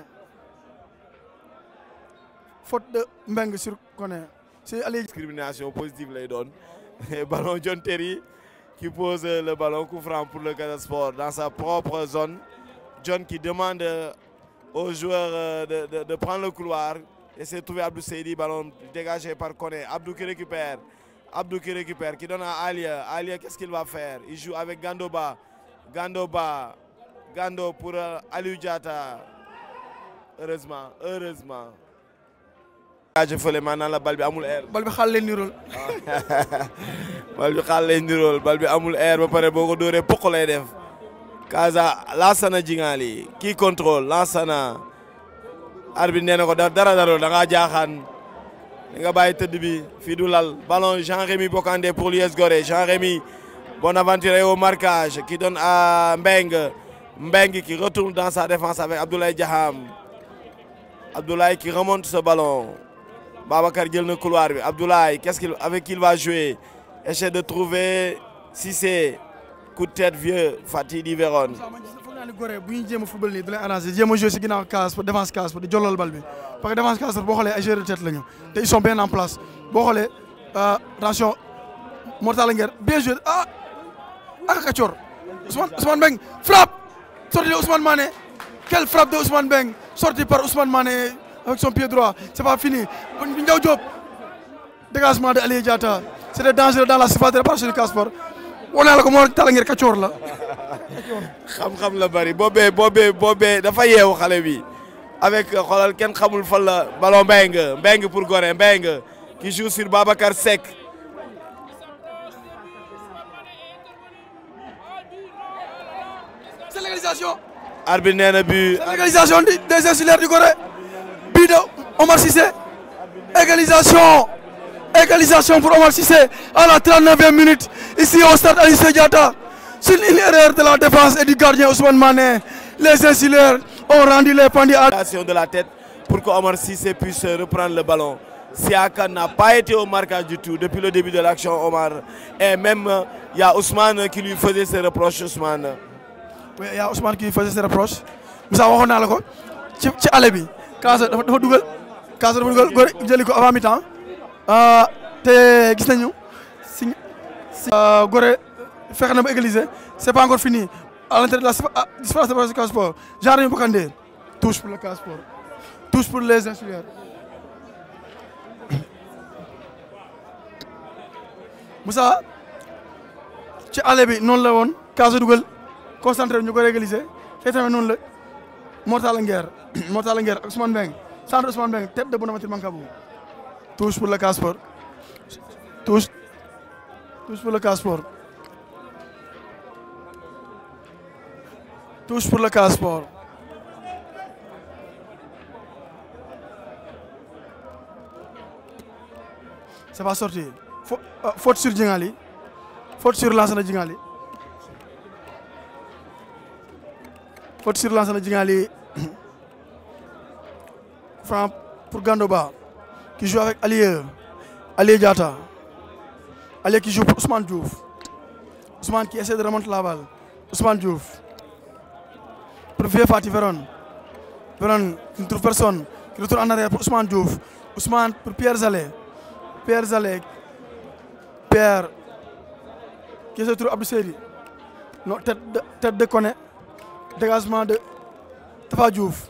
faute de Mbeng sur connaît, c'est Ali. Discrimination positive les donne, ballon John Terry. Qui pose le ballon coup franc pour le Casa Sport dans sa propre zone. John qui demande aux joueurs de, de, de prendre le couloir. Et c'est trouvé Abdou Seydi, ballon dégagé par Koné. Abdou qui récupère. Abdou qui récupère, qui donne à Alia. Alia, qu'est-ce qu'il va faire? Il joue avec Gandoba. Gandoba. Gando pour Aliou Diata. Heureusement, heureusement. Je fais maintenant la balle bi amul air. Balle bi xal leen nirol. Balle bi xal leen nirol, balle bi amul air ba pare boko doore pokk lay def. Casa Lansana Djingali qui contrôle Lansana. Arbitre nee na ko dara dara da nga jaaxaan. Nga bàyyi tëdd bi fii du lal. Ballon Jean-Rémy Bocandé pour l'U S Gorée. Jean-Rémy Bonaventure au marquage qui donne à Mbeng. Mbeng qui retourne dans sa défense avec Abdoulaye Diaham. Abdoulaye qui remonte ce ballon. Babacar jël na couloir bi Abdoulaye qu'est-ce qu'il avec qui il va jouer essaie de trouver Cissé coup de tête vieux Fati di Véron. foog naa ne Gorée bu ñu jéem a football nii da lay arrangé jéem a jouer si ginnaaw case pour défense case pour di jollal bal bi parce que défense case boo xoolee ay joueurs de tête la ñu te ils sont bien en place boo xoolee attention Mortala Nguer bien joué ah ak Kachor Ousmane Ousmane Mbeng frappe sortie de Ousmane Mané quelle frappe de Ousmane Mbeng sortie par Ousmane Mané avec son pied droit, c'est pas fini. Ndiaw Diop, dégagement de Ali Diata. C'était dangereux dans la surface de réparation du Casa Sport. On a la ko Mortala Nguer Kachor la. Xam-xam la bari bobé bobé bobé dafa yeewu xale bi avec xolal kenn xamul fan la ballon Mbeng Mbeng pour Gorée Mbeng qui joue sur Babacar Seck. C'est l'égalisation. Arbitre nee na but. C'est l'égalisation des insulaires du Gorée. But de Omar Cissé. Égalisation. Égalisation pour Omar Cissé à la trente-neuvième minute ici au stade Aline Sitoé Diatta. C'est une erreur de la défense et du gardien Ousmane Mané. Les insulaires ont rendu les pendus à de la tête pour que Omar Cissé puisse reprendre le ballon. Siaka n'a pas été au marquage du tout depuis le début de l'action, Omar. Et même il y a Ousmane qui lui faisait ses reproches, Ousmane. Oui, il y a Ousmane qui lui faisait ses reproches. Moussa waxoon naa la ko ci ci allé bi. Casa dafa dafa dugal Casa dafa dugal Gorée jëli ko avant mi-temps te gis nañu si si Gorée fexe na ba égaliser c'est pas encore fini à l'intérieur de la surface de réparation du Casa Sport. Jean-Rémy Bocandé touche pour le Casa Sport, touche pour les insulaires. Moussa ci allé bi noonu la woon Casa dugal concentré ñu ko égaliser te tamit noonu la Mortala Nguer Mortala Nguer ak Ousmane Mbeng centre Ousmane Mbeng tête de Bonaventure Mankabou touche pour le Casa Sport, touche touche pour le Casa Sport, touche pour le Casa Sport. C'est pas sorti. Faute, euh, faute sur Djingali, faute sur Lansana Djingali, faute sur Lansana Djingali. Franc pour Gandoba qui joue avec Ali Ali Diata. Ali qui joue pour Ousmane Diouf. Ousmane qui essaie de remonter la balle. Ousmane Diouf pour Vieux Fati Véron. Véron qui ne trouve personne, qui retourne en arrière pour Ousmane Diouf. Ousmane pour Pierre Zalé. Pierre Zalé. Pierre qui se trouve Abdou Seydi. Non, tête de, tête de Koné. Dégagement de Tafa Diouf.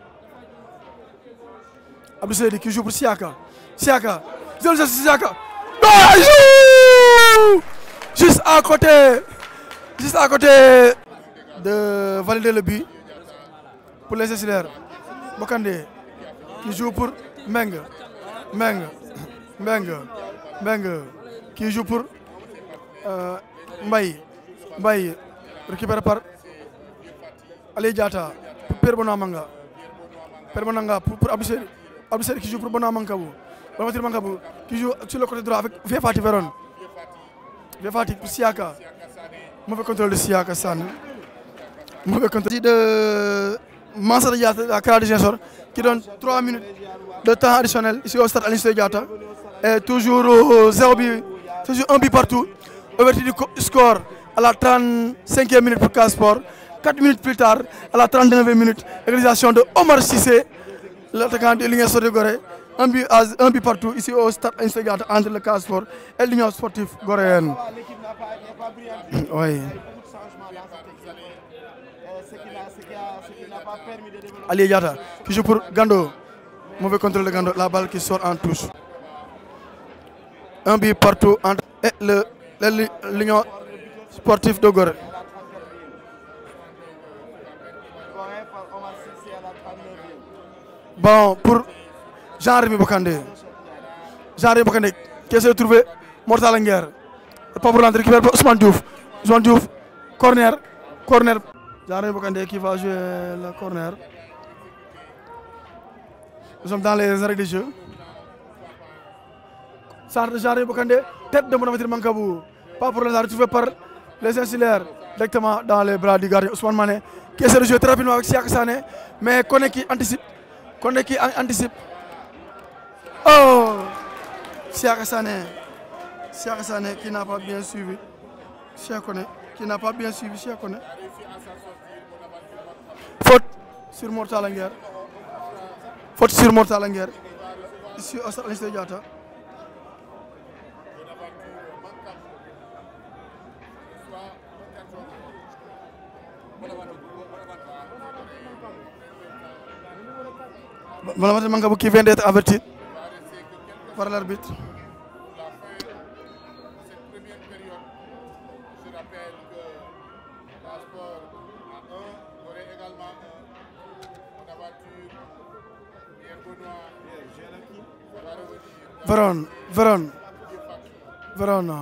Abdou Seydi qui joue pour Siaka. Siaka. zéro zéro Siaka. Ah, il joue juste à côté. Juste à côté de valider le but pour les insulaires. Bocandé qui joue pour Mbeng. Mbeng. Mbeng. Mbeng qui joue pour euh, Mbaye. Mbaye récupéré par Ali Diata pour Pierre Bonamanga. Pierre Bonanga pour, pour Abdou Seydi. Abdou Seydi qui joue pour Bonaventure Mankabou. Bonaventure Mankabou qui joue sur le côté droit avec Vieux Fati Véron. V Fatick pour Siaka. Mauvais contrôle de Siaka Sane. Mauvais contrôle de Mansara Diatta à Kara de Ziguinchor qui donne trois minutes de temps additionnel ici au stade Aline Sitoé Diatta. Et toujours zéro but, toujours un but partout. Ouverture du score à la trente-cinquième minute pour Casa Sport. quatre minutes plus tard, à la trente-neuvième minute, égalisation de Omar Cissé, l'attaquant de l'Union Sportive de Gorée. Un but, à, un but partout ici au stade Aline Sitoé Diatta entre le Casa Sport et l'Union Sportive Goréenne. Oui. Ali Diatta qui joue pour Gando. Mauvais contrôle de Gando, la balle qui sort en touche. Un but partout entre l'Union Sportive de Gorée. Bon, pour Jean-Rémy Bokandé. Jean-Rémy Bokandé qui essaie de trouver Mortal Nguer. Pas pour l'entrée, récupère Ousmane Diouf. Ousmane Diouf, corner, corner. Jean-Rémy Bokandé qui va jouer le corner. Nous sommes dans les arrêts de jeu. Centre de Jean-Rémy Bokandé, tête de Bonaventure Mancabou. Pas pour l'instant, retrouvé par les insulaires directement dans les bras du gardien Ousmane Mané qui essaie de jouer très rapidement avec Siaka Sané. Mais Koné qui anticipe. Koné qui anticipe. Oh! Siaka Sané. Siaka Sané qui n'a pas bien suivi. Siaka Koné qui n'a pas bien suivi. Siaka Koné. Faute sur Mortal Nguer. Faute sur Mortal Nguer. Ici au stade Aline Sitoé Diatta. Bonaventure Mancabou qui vient d'être averti par l'arbitre. Veron, Veron, Veron.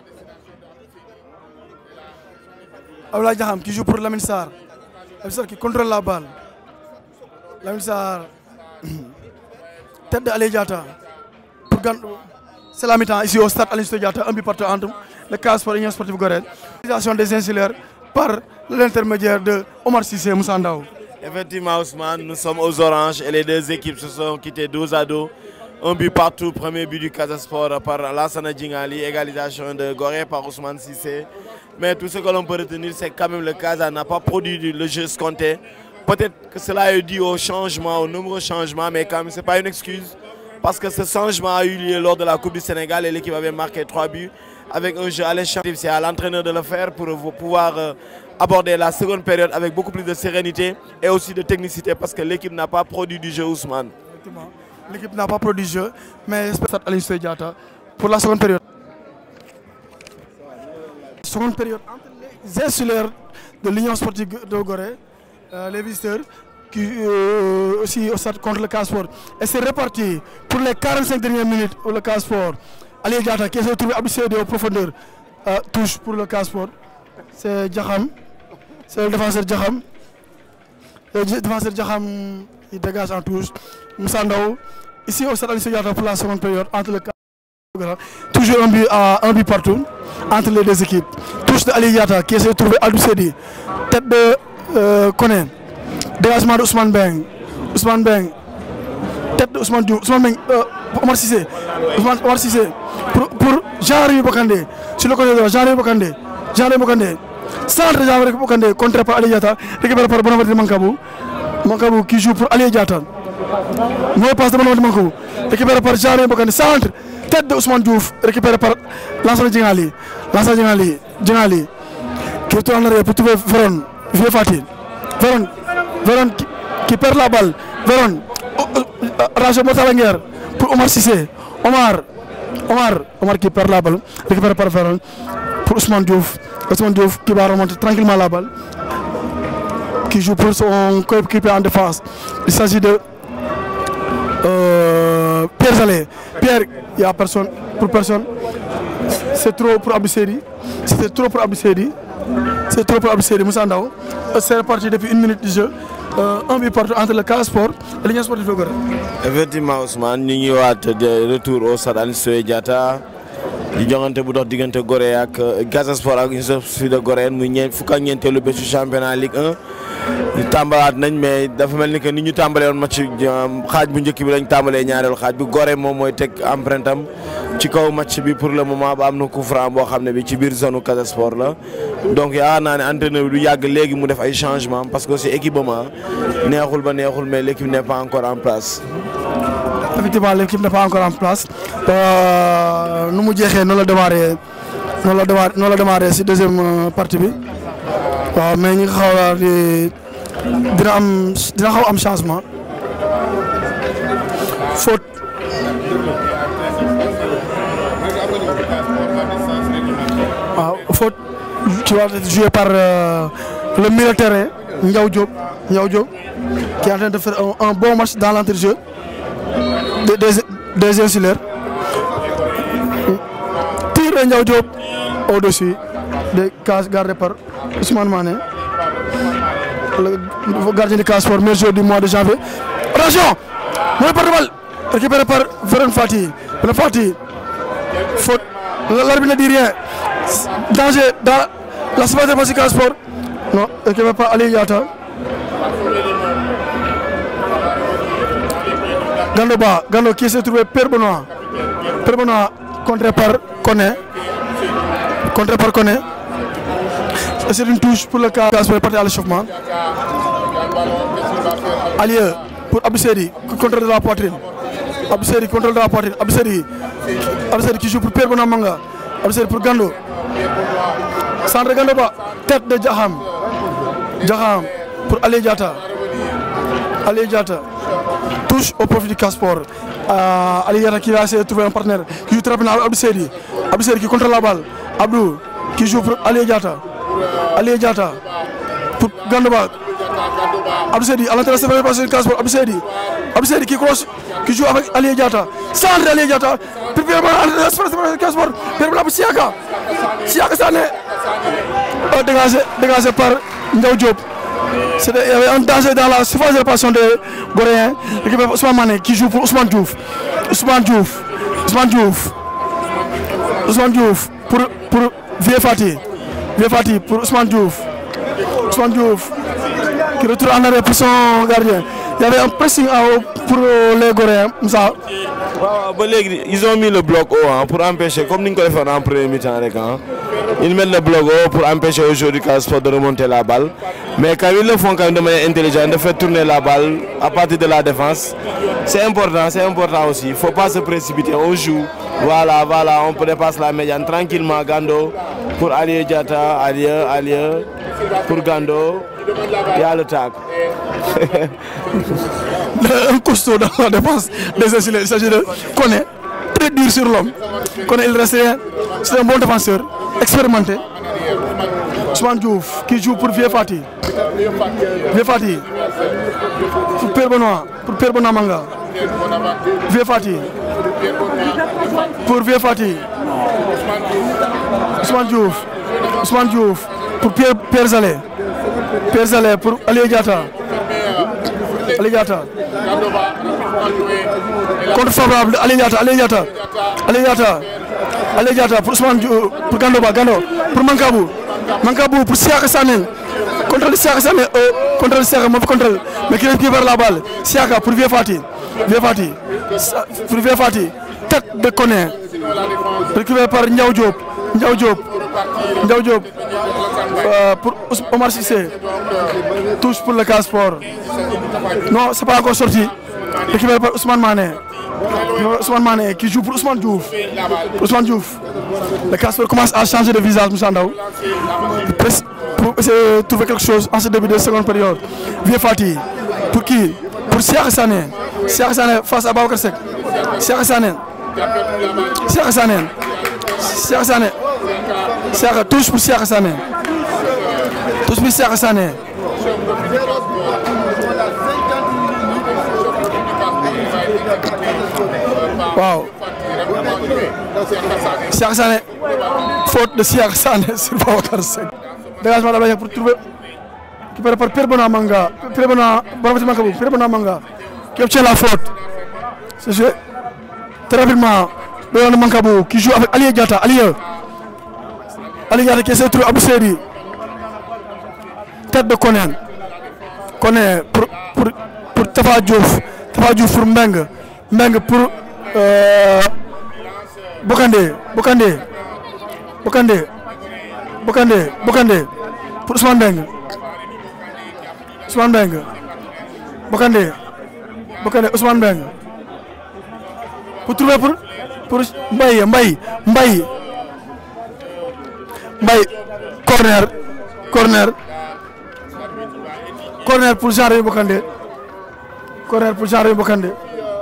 Abdoulaye Diakham qui joue pour Lamine Sarr. Lamine Sarr qui contrôle la balle. Lamine Sarr, tête de Ali Diatta. C'est la mi-temps ici au stade Aline Sitoé Diatta, un but partout entre le Casa Sport et l'Union Sportive Gorée. L'utilisation des insulaires par l'intermédiaire de Omar Cissé Moussa Ndaw. Effectivement, Ousmane, nous sommes aux oranges et les deux équipes se sont quittées dos à dos. Un but partout, premier but du Casa Sport par Lassana Djingali, égalisation de Gorée par Ousmane Cissé. Mais tout ce que l'on peut retenir, c'est que quand même le Casa n'a pas produit le jeu escompté. Peut-être que cela est dû au changement, aux nombreux changements, mais quand même, ce n'est pas une excuse. Parce que ce changement a eu lieu lors de la Coupe du Sénégal et l'équipe avait marqué trois buts. Avec un jeu alléchant, c'est à l'entraîneur de le faire pour pouvoir euh, aborder la seconde période avec beaucoup plus de sérénité et aussi de technicité parce que l'équipe n'a pas produit du jeu, Ousmane. L'équipe n'a pas produit du jeu, mais c'est Aline Sitoé Diatta pour la seconde période. Seconde période entre les insulaires de l'Union Sportive de Gorée, euh, les visiteurs qui euh, aussi au stade contre le Casa Sport. Et c'est reparti pour les quarante-cinq dernières minutes pour le Casa Sport. Ali Diatta qui s'est retrouvé abusé de profondeur. Euh, touche pour le Casa Sport. C'est Diakham. C'est le défenseur Diakham. Le défenseur Diakham il dégage en touche. Moussa Ndaw. Ici au stade Aline Sitoé Diatta pour la seconde période entre le Casa Sport. Toujours un but, à, un but partout entre les deux équipes. Touche de Ali Diatta qui s'est retrouvé abusé. Tête de euh, Koné. Dégagement de Ousmane Beng. Ousmane Beng. Tête de Ousmane Diouf. Ousmane Beng. Euh, Omar Cissé. Ousmane, Omar Cissé. Pour, pour Jean-Rémy Bokandé. Sur le côté droit, Jean-Rémy Bokandé. Jean-Rémy Bokandé. Centre de Jean-Rémy Bokandé. Contré par Ali Diatta. Récupéré par Bonaventure Mancabou. Mancabou qui joue pour Ali Diatta. Mauvais passe de Bonaventure Mancabou. Récupéré par Jean-Rémy Bokandé. Centre. Tête de Ousmane Diouf. Récupéré par Lansana Djingali. Lansana Djingali. Djingali. Qui retourne en arrière pour trouver Veron. Vieux Fatih. Veron. Veron qui, qui perd la balle. Veron. Rachel Mortal Nguer pour Omar Cissé. Omar. Omar. Omar qui perd la balle. Récupéré par Veron. Pour Ousmane Diouf. Ousmane Diouf qui va remonter tranquillement la balle. Qui joue pour son coéquipier en défense. Il s'agit de euh, Pierre Zalé. Pierre, il n'y a personne. Pour personne. C'est trop pour Abdou Seydi. C'était trop pour Abdou Seydi. C'est trop pour Abdou Seydi Moussa Ndaw. C'est reparti depuis une minute du jeu. Euh, un but partout entre le Casa Sport et l'Union Sportive de Gorée. Effectivement, Ousmane, nous sommes de retour au stade Aline Sitoé Diatta. di joŋante bu dox diggante Gorée ak Casa Sport ak Université de Gorée muy ñeent fukk ak ñeenteelu bésu championnat Ligue un ñu tàmbalaat nañ mais dafa mel ni que ni ñu tàmbalee woon match xaaj bu njëkk bi lañ tàmbalee ñaareelu xaaj bi Gorée moom mooy teg empreinte am ci kaw match bi pour le moment ba am na coup franc boo xam ne bi ci biir zone Casa Sport la donc yaakaar naa ne entraîneur bi du yàgg léegi mu def ay changements parce que aussi équipement neexul ba neexul mais l'équipe n'est pas encore en place. Effectivement l'équipe n'est pas encore en place nu mu jeexee noonu la démarré noonu la démarré noonu la démarré si deuxième partie bi waaw mais ñi nga xaw a dina am dina xaw am changement faute waaw faute qui va être joué par euh, le milieu de terrain Ndiaw Diop Ndiaw Diop qui est en train de faire un, un bon match dans l'entrejeu des des des insulaires tire Ndiaw Diop au-dessus des cases gardées par Ousmane Mané le gardien de Casa Sport meilleur joueur du mois de janvier. Attention mooy porte balle récupéré par Véron Fati Véron Fati faute l'arbitre ne dit rien danger dans la surface de Casa Sport non récupéré par Ali Diatta Gando Ba Gando qui s'est trouvé Père Benoît Père Benoît contré par Koné contré par Koné et c'est une touche pour le Casa Sport parti à l'échauffement. Alieu pour Abdou Seydi contrôle de la poitrine Abdou Seydi contrôle de la poitrine Abdou Seydi Abdou Seydi qui joue pour Père Benoît Manga Abdou Seydi pour Gando centre Gando Ba tête de Diakham Diakham pour Ali Diatta Ali Diatta touche au profit du Casa Sport euh, Ali Diatta qui va essayer de trouver un partenaire qui joue très bien Abdou Seydi Abdou Seydi qui contrôle la balle Abdou qui joue pour Ali Diatta Ali Diatta pour Gando Ba Abdou Seydi à l'entrée de la passe de Casa Sport Abdou Seydi Abdou Seydi qui crosse qui joue avec Ali Diatta centre Ali Diatta pour Pierre Benoît espace de Casa Sport Pierre Benoît pour Siaka Siaka Sané dégagé dégagé par Ndiaw Diop c'était il y avait un danger dans la surface de réparation de Goréen récupéré par Ousmane Mané qui joue pour Ousmane Diouf Ousmane Diouf Ousmane Diouf Ousmane Diouf pour pour Vieux Fati Vieux Fati pour Ousmane Diouf Ousmane Diouf qui retourne en arrière pour son gardien. Il y avait un pressing en haut pour les Goréens, Moussa. waaw ba léegi ils ont mis le bloc haut hein, pour empêcher comme ni ñu ko defoon en premier mi-temps rek hein. Ils mettent le bloc haut pour empêcher aujourd'hui Casa Sport de remonter la balle. Mais quand ils le font quand même de manière intelligente, de faire tourner la balle à partir de la défense, c'est important, c'est important aussi. Il ne faut pas se précipiter, on joue. Voilà, voilà, on dépasse la médiane tranquillement. Gando pour Ali Diatta, Alieu, Alieu pour Gando. Il y a le tag. Un costaud dans la défense des insulaires. Il s'agit de Koné, très dur sur l'homme. Koné, il reste rien. C'est un bon défenseur, expérimenté. Ousmane Diouf qui joue pour Vieux Fati. Vieux Fati pour Père Benoît, pour Père Benoît Manga. Vieux Fati pour Vieux Fati. Ousmane Diouf, Ousmane Diouf pour Pierre, Pierre Zalé. Pierre Zalé pour Ali Diatta. Ali Diatta. Contre favorable de Ali Diatta, Ali Diatta. Ali Diatta. Ali Diatta pour Ousmane Diouf, pour Gando Ba, Gando pour Mankabou. Mankabou pour Siaka Sané. Contrôle Siaka Sané, euh, contrôle Siaka, mauvais contrôle. Mais qui récupère la balle. Siaka pour Vieux Fati. Vieux Fati. Pour Vieux Fati. Tête de Koné. Récupéré par Ndiaw Diop. Ndiaw Diop. Ndiaw Diop. Euh, pour Omar Cissé. Touche pour le Casa Sport. Non, c'est pas encore sorti. Récupéré par Ousmane Mané. Ousmane Mané qui joue pour Ousmane Diouf. Ousmane Diouf. Le Casa Sport commence à changer de visage, Moussa Ndaw. Pour essayer de trouver quelque chose en ce début de seconde période. Vieux Fati. Pour qui? Pour Siaka Sané. Siaka Sané face à Babacar Seck. Siaka Sané. Siaka Sané. Siaka Sané. Siaka touche pour Siaka Sané. Touche pour Siaka Sané. Waaw. Siaka Sané. Faute de Siaka Sané sur Babacar Seck. Dégagement d'Ablaye pour trouver. Récupéré par Pierre Benoît Manga. Pierre Benoît, Babacar Mankabou. Pierre Benoît Manga. Qui obtient la faute. C'est joué très rapidement de Mankabou qui joue avec Ali Diatta. Ali Ali Diatta qui essaie de trouver Abou Seydi. Tête de Konen. Konen pour, pour, pour Tafa Diouf. Tafa Diouf pour Mbeng. Mbeng pour euh, Bokandé. Bokandé. Bokandé. Bokandé. Bokandé. Pour Ousmane Mbeng. Ousmane Mbeng. Bokandé. Bokandé. Ousmane Mbeng. Pour trouver pour, pour Mbaye. Mbaye. Mbaye. Mbaye. Corner. Corner. Corner pour Jean-Rémy Bokandé. Corner pour Jean-Rémy Bokandé.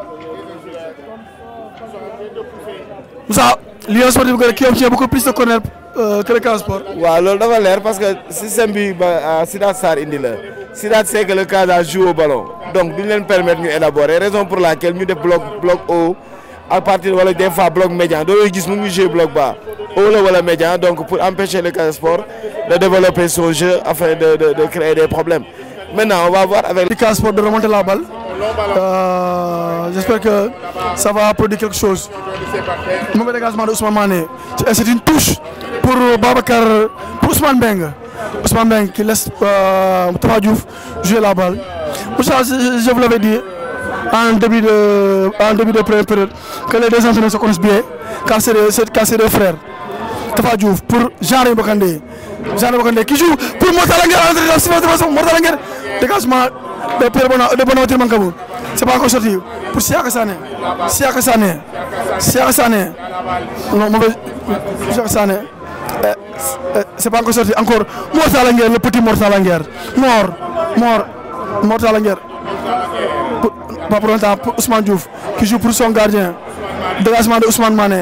Moussa, Lion Sportif qui obtient beaucoup plus de corner euh, que le Casa Sport. waaw loolu dafa leer parce que système bi ba Sidath Sarr indi la Sidath sait que le Casa joue au ballon donc duñ leen permettre ñu élaborer raison pour laquelle ñu def bloc bloc haut à partir wala des fois bloc médian doo gis mu ngi jouer bloc bas haut la wala médian donc pour empêcher le Casa Sport de développer son jeu afin de de de créer des problèmes. Maintenant on va voir avec le Casa Sport de remonter la balle. Euh, J'espère que ça va produire quelque chose. Mauvais dégagement de Ousmane Mané. C'est une touche pour Babacar, pour Ousmane Beng. Ousmane Beng qui laisse euh, Tafa Diouf jouer la balle. Pour ça, je, je vous l'avais dit en début de, en début de première période que les deux entraîneurs se connaissent bien, car c'est des, des frères. Tafa Diouf pour Jean-Rémy Bokandé. Jean-Rémy Bokandé qui joue pour Mortala Nguer. Mortala Nguer. Dégagement de Pierre de Bonaventure Mankabou. C'est pas encore sorti. Pour Siaka Sané. Siaka Sané. Siaka Sané. Non, mauvais. Siaka Sané. Euh, euh, c'est pas encore sorti. Encore Mortala Nguer, le petit Mortala Nguer. Mort. Mort. Mortala Nguer. Pas pour longtemps. Pour Ousmane Diouf qui joue pour son gardien. Dégagement de Ousmane Mané.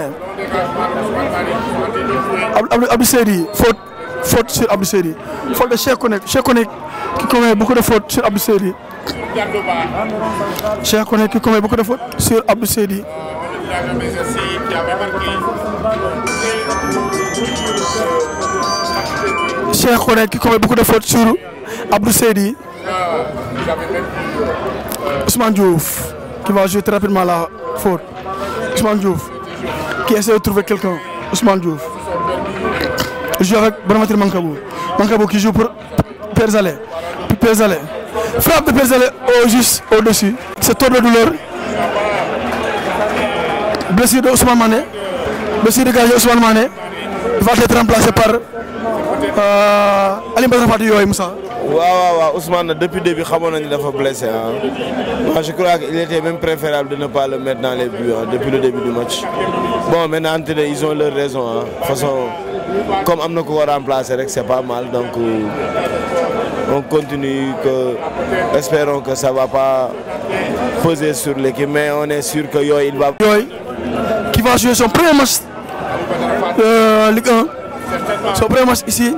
Abdou Seydi. Faute. Faute sur Abdou Seydi. Faute de Cheikh Konek. Cheikh Konek qui commet beaucoup de fautes sur Abdou Seydi. Cheikh Konek qui commet beaucoup de fautes sur Abdou Seydi. Cheikh Konek qui commet beaucoup de fautes sur Abdou Seydi. Ousmane Diouf qui va jouer très rapidement la faute. Ousmane Diouf qui essaie de trouver quelqu'un. Ousmane Diouf. Il joue avec Bonaventure Mankabou. Mankabou qui joue pour Pierre Zalé. Pierre Zalé. Frappe de Pierre Zalé au juste au-dessus. C'est tour de douleur. Blessure de Ousmane Mané. Blessure de gardien Ousmane Mané. Il va être remplacé par euh, Ali Badara Fati Yoy Moussa. waaw waaw waaw Ousmane depuis le début xamoon nañu dafa blessé ah. Moi je crois qu'il était même préférable de ne pas le mettre dans les buts hein, depuis le début du match. Bon maintenant ils ont leur raison hein. De toute façon comme am na ko war a remplacer rek c'est pas mal donc euh, on continue que espérons que ça va pas peser sur l'équipe mais on est sûr que Yoy il va. Yoy qui va jouer son premier match euh, Ligue un. Son premier match ici.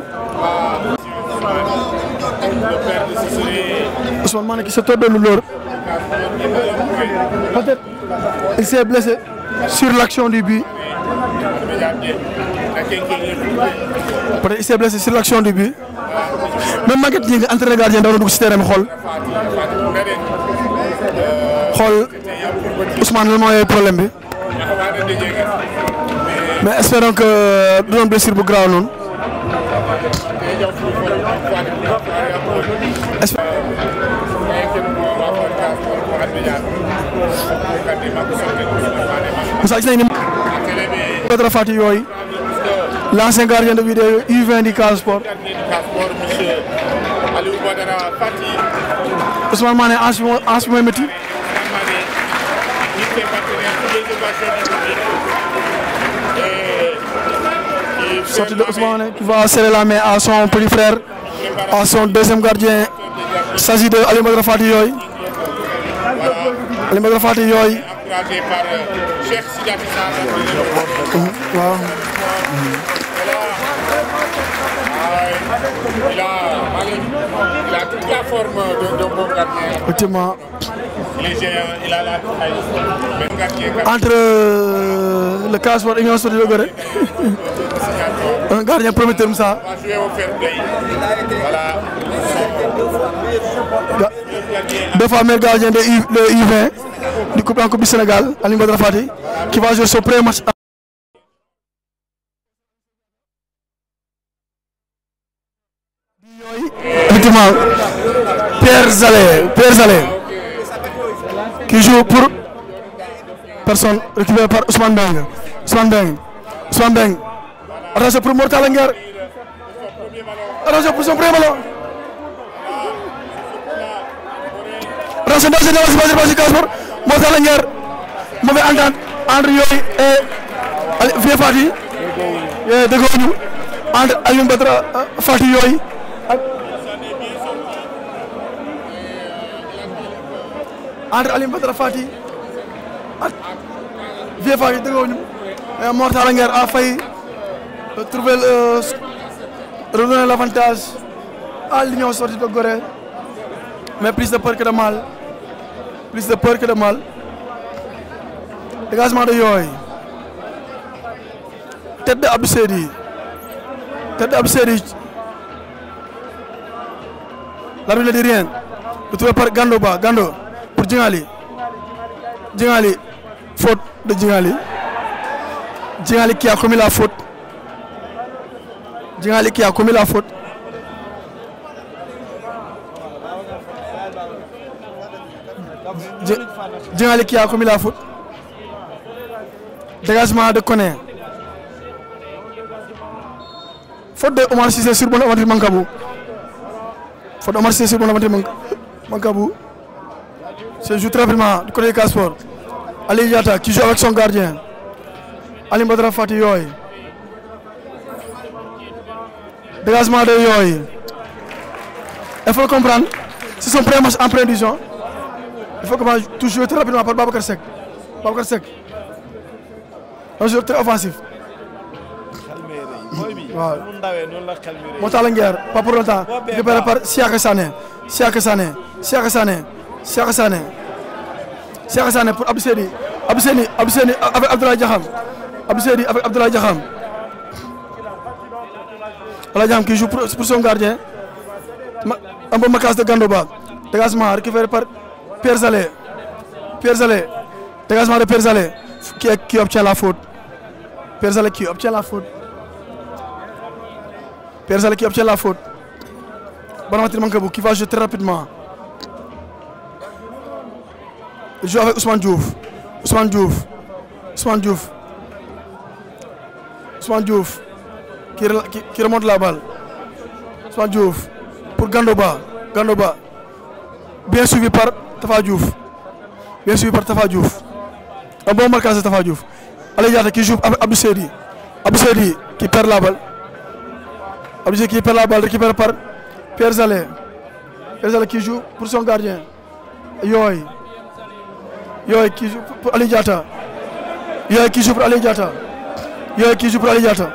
Ousmane Mané qui se tord de douleur. Peut-être il s'est blessé sur l'action du but. Peut-être il s'est blessé sur l'action du but. Même Maguette Dieng entraîneur gardien daw na dugg ci terrain bi xool. Xool Ousmane lan mooy problème bi. Mais espérons que du doon blessure bu grave noonu. Moussa gis nañu ne Badara Fati Yoy l'ancien gardien de but U vingt du Casa Sport. Ousmane Mané en ce moment en ce moment métti. Sortie de Ousmane Mané qui va serrer la main à son petit frère, à son deuxième gardien. Il s'agit de Ali Badara Fati Yoy. Ali Badara Fati Yoy. Waaw. Il a, il a toute la forme d'un bon gardien. Effectivement. Il a la taille. Entre euh, le Casa Sport et Union Sportive de Gorée. Un gardien prometteur ça. Il va jouer au fair play. Voilà. Deux fois meilleur gardien de U vingt du Coupe en Coupe du Sénégal, Ali Badara Fati, qui va jouer son premier match. également Pierre Zalé, Pierre Zalé, qui joue pour personne, récupéré par Ousmane Beng. Ousmane Beng, Ousmane Beng. Attention pour Mortala Nguer. Attention pour son premier ballon. Attention, attention, attention, attention, attention, Mortala Nguer. Mauvais entente entre Yoy et Vieux Fati. Dégg ñu entre Alioune Badara Fati Yoy ak entre Alioune Badara Fati ak Vieux Fati dégg ñu Mortala Nguer a failli trouver le redonner l'avantage à l'Union Sportive de Gorée, mais plus de peur que de mal, plus de peur que de mal. Dégagement de Yoy, tête de Abdou Seydi, tête de Abdou Seydi. L'arbitre ne dit rien. Retrouvé par Gando Ba, Gando pour Djingali. Djingali, faute de Djingali. Djingali qui a commis la faute. Djingali qui a commis la faute. Djingali qui a commis la faute. Dégagement de Koné. Faute de Omar Cissé sur Bonaventure Mankabou. Faute de Omar Cissé sur Bonaventure Mankabou. Se joue très rapidement du côté de Casport. Ali Diatta qui joue avec son gardien. Alioune Badara Fati Yoy. Dégagement de Yoy. Il faut comprendre, c'est son premier match en première division. Il faut comprendre, tout jouer très rapidement par Babacar Seck. Babacar Seck. Un joueur très offensif. Waaw. Mortala Nguer, pas pour longtemps. Récupéré par Siaka Sané. Siaka Sané. Siaka Sané. Siaka Sané. Siaka Sané pour Abdou Seydi. Abdou Seydi, Abdou Seydi avec Abdoulaye Diakham. Abdou Seydi avec Abdoulaye Diakham. Abdoulaye Diakham qui joue pour, pour son gardien. Un bon marquage de Gandoba. Dégagement récupéré par Pierre Zalé. Pierre Zalé. Dégagement de Pierre Zalé qui, qui obtient la faute. Pierre Zalé qui obtient la faute. Pierre Zalé qui obtient la faute. Bonaventure Mankabou qui va jouer très rapidement. Il joue avec Ousmane Diouf. Ousmane Diouf. Ousmane Diouf. Ousmane Diouf qui, qui, qui remonte la balle. Ousmane Diouf pour Gandoba. Gandoba. Bien suivi par Tafa Diouf. Bien suivi par Tafa Diouf. Un bon marquage de Tafa Diouf. Alioune Diatta qui joue avec Abdou Seydi. Abdou Seydi qui perd la balle. Abdou Seydi qui perd la balle récupéré par Pierre Zalé. Pierre Zalé qui joue pour son gardien. Yoy. Yoy qui joue pour Alioune Diatta. Yoy qui joue pour Alioune Diatta. Yoy qui joue pour Alioune Diatta.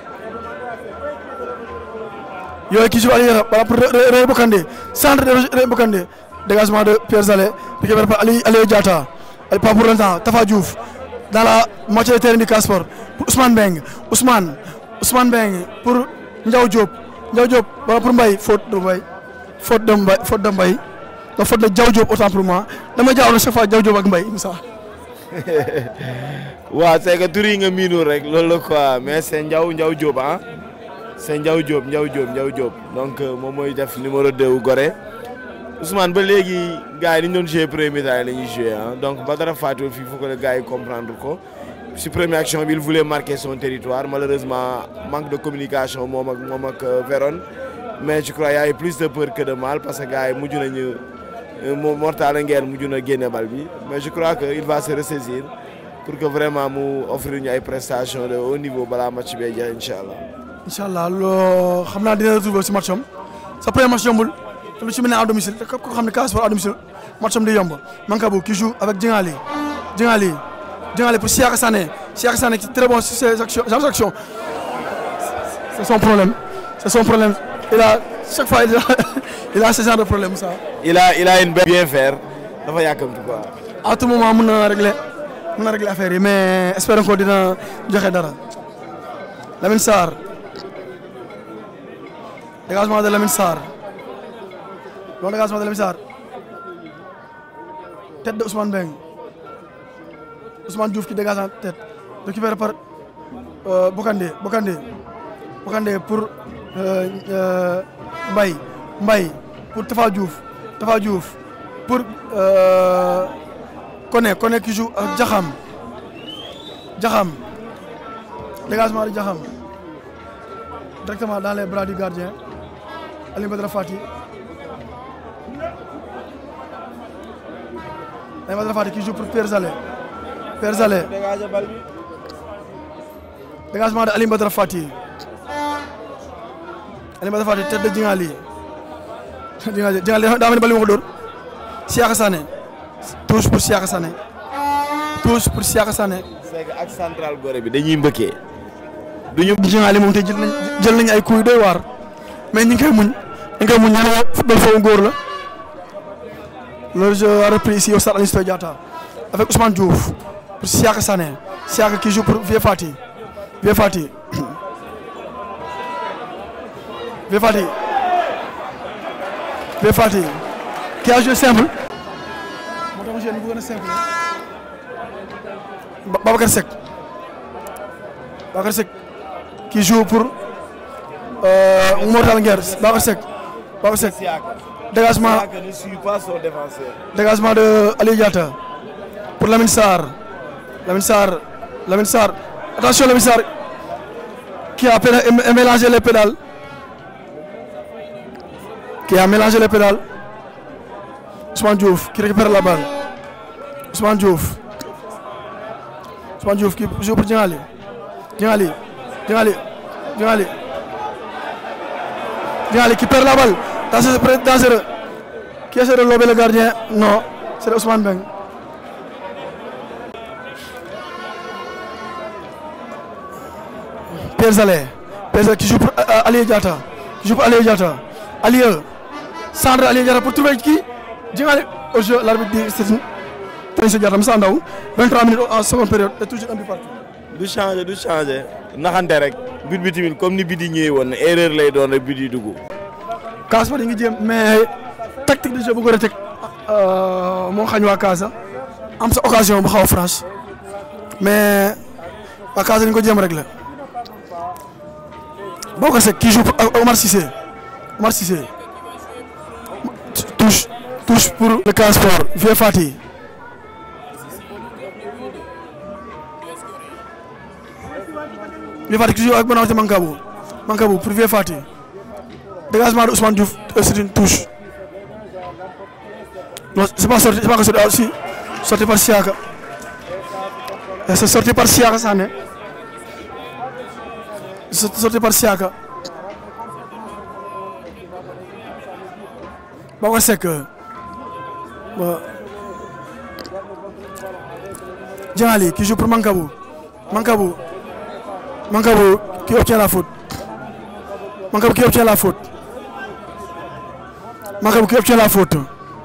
Yoy qui joue pour Alioune Diatta pour Ré Bokandé. Centre de Ré Bokandé. Dégagement de Pierre Zalé récupéré par Alioune Diatta. Pas pour longtemps. Tafa Diouf dans la moitié de terrain du Casport pour Ousmane Beng. Ousmane Ousmane Beng pour Ndiaw Diop. Ndiaw Diop pour Mbaye, faute de Mbaye. Faute de Mbaye, faute de Mbaye. La faute de Ndiaw Diop autant pour moi. Dama jaaw chaque fois Ndiaw Diop ak Mbaye Moussa. Waaw c'est que tur yi nga miinu rek loolu la quoi, mais c'est Ndiaw Ndiaw Diop ah. C'est Ndiaw Diop Ndiaw Diop Ndiaw Diop. Donc moom mooy def numéro deux wu Gorée. Ousmane ba léegi gars yi dañu doon jouer premier mi-temps la ñuy jouer ah. Donc Badara Fati il faut que les gars yi comprendre ko. Si première action il voulait marquer son territoire, malheureusement manque de communication moom ak moom ak Vérone, mais je crois qu'il y a eu plus de peur que de mal parce que gars yi mujj nañu Mortala Nguer mujj na génne bal bi, mais je crois que il va se ressaisir pour que vraiment mu offrir ñu ay prestations de haut niveau balaa match bi jeex inchallah. Inchallah loo xam naa dina retrouver ci match am sa premier match yombul te lu ci mel ne à domicile te képp koo xam ne Casport à domicile match am di yomb. Mankabou qui joue avec Djingali. Djingali. Djingali pour Siaka Sané. Siaka Sané qui est très bon sur ses actions. Ses actions. C'est son problème. C'est son problème. Il a chaque fois il a, il a ce genre de problème ça. Il a il a une bien faire. Dafa yàkkamti quoi. À tout moment mën na régler mën na régler affaire yi mais espérons que dina joxe dara. Lamine Sarr. Dégagement de Lamine Sarr. Bon dégagement de Lamine Sarr. Tête de Ousmane Beng. Ousmane Diouf qui dégage en tête. Récupéré par euh, Bokandé. Bokandé. Bokandé pour euh, euh, Mbaye. Mbaye. pour Tafa Diouf Tafa Diouf pour euh, Koné Koné qui joue ak Diakham Diakham dégagement de Diakham directement dans les bras du gardien Aliou Badara Fati Aliou Badara Fati qui joue pour Pierre Zalé Pierre Zalé dégagement de Aliou Badara Fati Aliou Badara Fati tête de Djingali Djingali Djingali daa mel ni bal bi ma ko dóor Siaka Sané touche pour Siaka Sané touche pour Siaka Sané. c'est que ak central Gorée bi dañuy mbëkkee. duñu Djingali moom tey jël nañ jël nañ ay coups yu doy waar mais ñu ngi koy muñ ñu ngi koy muñ ñaari football foofu góor la. Le jeu a repris ici au stade Aline Sitoé Diatta avec Ousmane Diouf pour Siaka Sané Siaka qui joue pour Vieux Fati Vieux Fati Vieux Fati Vieux Fati qui a joué simple. moo tax monsieur bu gën a simple Babacar Seck Babacar Seck qui joue pour euh, Mortal Nguer Babacar Seck Babacar Seck dégagement ne suit pas son défenseur. dégagement de Aliou Diatta pour Lamine Sarr Lamine Sarr Lamine Sarr attention Lamine Sarr qui a mélangé les pédales qui a mélangé les pédales Ousmane Diouf qui récupère la balle Ousmane Diouf Ousmane Diouf qui joue pour Djingali Djingali Djingali Djingali Djingali qui perd la balle dangereux dangereux qui essaie de lober le gardien non c'est Ousmane Beng. Pierre Zalé Pierre Zalé qui joue pour Aliou Diatta qui joue pour Aliou Diatta Aliou centre Aliou Diatta pour trouver qui Djingali au jeu l'arbitre dit c'est une Aliou Diatta Moussa Ndaw vingt-trois minutes en seconde période et toujours un but partout. du changer du changer naxante rek but bi tamit comme ni bi di ñëwee woon erreur lay doon rek but yi dugg. Kaas ba di ngi jéem mais tactique de jeu bu ko teg moo xañ waa Kaasa am sa occasion bu xaw a franche mais waa Kaasa dañu ko jéem rek la Babacar Seck qui joue pour Omar Cissé Omar Cissé touche touche pour le Casa Sport Vieux Fati Vieux Fati qui joue avec Bonaventure Mancabou Mancabou pour Vieux Fati dégagement de Ousmane Diouf c'est une touche non c'est pas sorti c'est pas sorti aussi sorti par Siaka c'est sorti par Siaka Sané c'est sorti par Siaka Babacar Seck Djingali qui joue pour Mancabou Mancabou Mancabou qui obtient la faute Mancabou qui obtient la faute Mancabou qui obtient la faute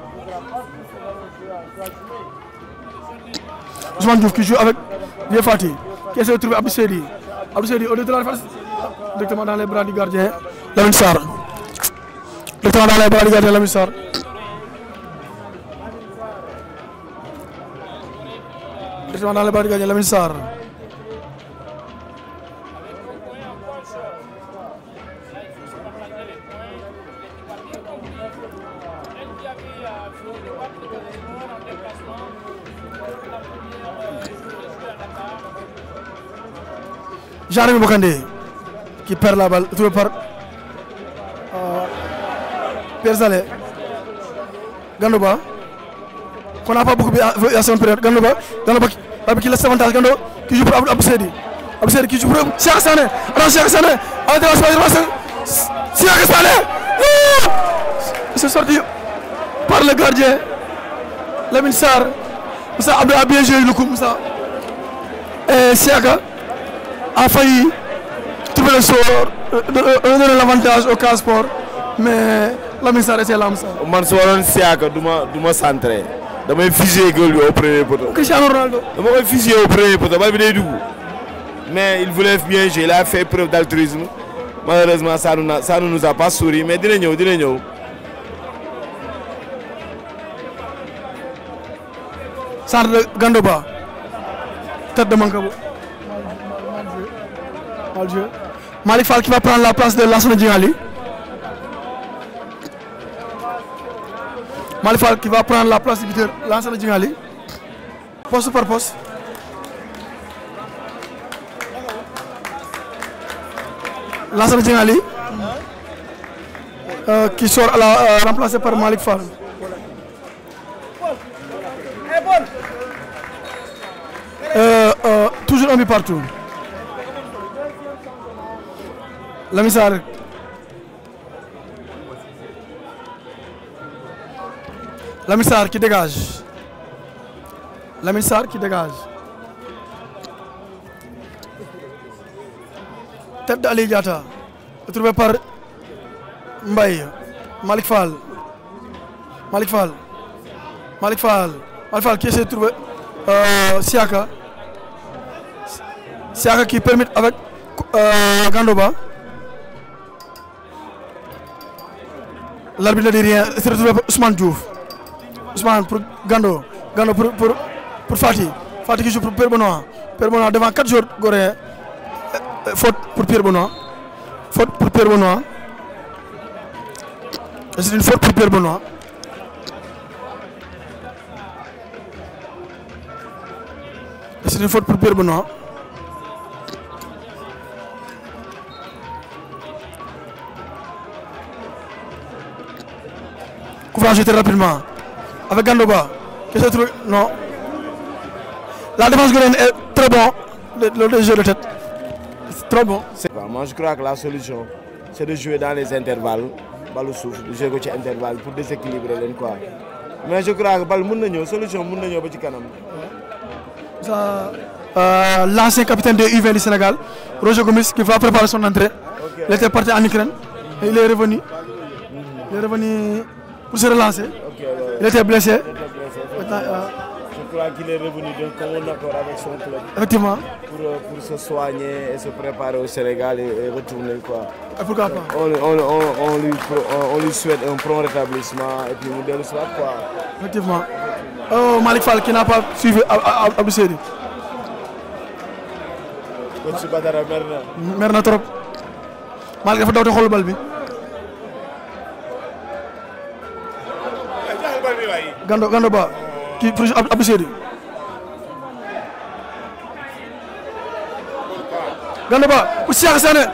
Ousmane Diouf qui joue avec Vieux Fati qui essaie de trouver Abdou Seydi Abdou Seydi au lieu de la faire directement dans les bras du gardien Lamine Sarr directement dans les bras du gardien Lamine Sarr directement dans les bras du gardien Lamine Sarr Jérémy Bokandé qui perd la balle trouvé par euh, Pierre Zalé Gandouba qu'on n'a pas beaucoup à la seconde période Gandouba Gandouba qui laisse l'avantage Gando qui joue pour Abdou Seydi Abdou Seydi qui joue pour Siaka Sané alors Siaka Sané avec Siaka Sané c'est sorti par le gardien Lamine Sarr Moussa Abdou a bien joué le coup Moussa et Siaka a failli trouver le sort, donner l'avantage au Casa Sport, mais Lamine Sarr était là. Man su waroon Siaka du ma du ma centré damay fusiller goal bi au premier poteau. Cristiano Ronaldo. dama koy fusiller au premier poteau bal bi day dugg mais il voulait bien jouer il a fait preuve d'altruisme malheureusement ça nous a ça ne nous a pas souri mais dina ñëw dina ñëw. Centre de Gandouba tête de Mancabou. Mal joué. Malick Fall qui va prendre la place de Lassana Djingali. Malick Fall qui va prendre la place du buteur Lansana Djingali poste par poste. Lansana Djingali euh, qui sort à la euh, remplacé par Malick Fall. Euh, euh, toujours un but partout. Lamine Sarr Lamine Sarr qui dégage. Lamine Sarr qui dégage. Tête d'Ali Diatta trouvé par Mbaye. Malick Fall. Malick Fall. Malick Fall. Malick Fall qui essaie de trouver euh, Siaka. Siaka qui permet avec euh, Gandoba. L'arbitre ne dit rien. C'est retrouvé par Ousmane Diouf. Ousmane pour Gando. Gando pour, pour, pour Fatih. Fatih qui joue pour Pierre Benoît. Pierre Benoît devant quatre joueurs goréens. Faute pour Pierre Benoît. Faute pour Pierre Benoît. C'est une faute pour Pierre Benoît. C'est une faute pour Pierre Benoît. Coup franc jeté rapidement. Avec Gandoba. Qu'est-ce que tu trouves? Non. La défense goréenne est très bon. Le, le jeu de tête. C'est très bon. Moi je crois que la solution c'est de jouer dans les intervalles. Balle souffle, de jouer ci intervalle pour déséquilibrer leen quoi. Mais je crois que balle mën na ñëw solution mën na ñëw ba ci kanam. Ça, euh, l'ancien capitaine de U vingt du Sénégal, Roger Gomis, qui va préparer son entrée. Okay. Il était parti en Ukraine et il est revenu. Mm-hmm. Il est revenu pour se relancer. Okay, ouais. Il était blessé. Il était blessé. Maintenant, euh, je crois qu'il est revenu d'un commun accord avec son club. Effectivement. Pour, pour se soigner et se préparer au Sénégal et, et retourner quoi. Et pourquoi pas? On, on, on, on, lui, on, on lui souhaite un prompt rétablissement et puis nous donne le soir quoi. Effectivement. Oh, Malick Fall qui n'a pas suivi Abdou Seydi. Coach Badara mer na. Mer na trop. Malick dafa daw te xool bal bi. Gando Gando Ba kii pour Abdou Seydi. Gando Ba pour Cheikh Sané.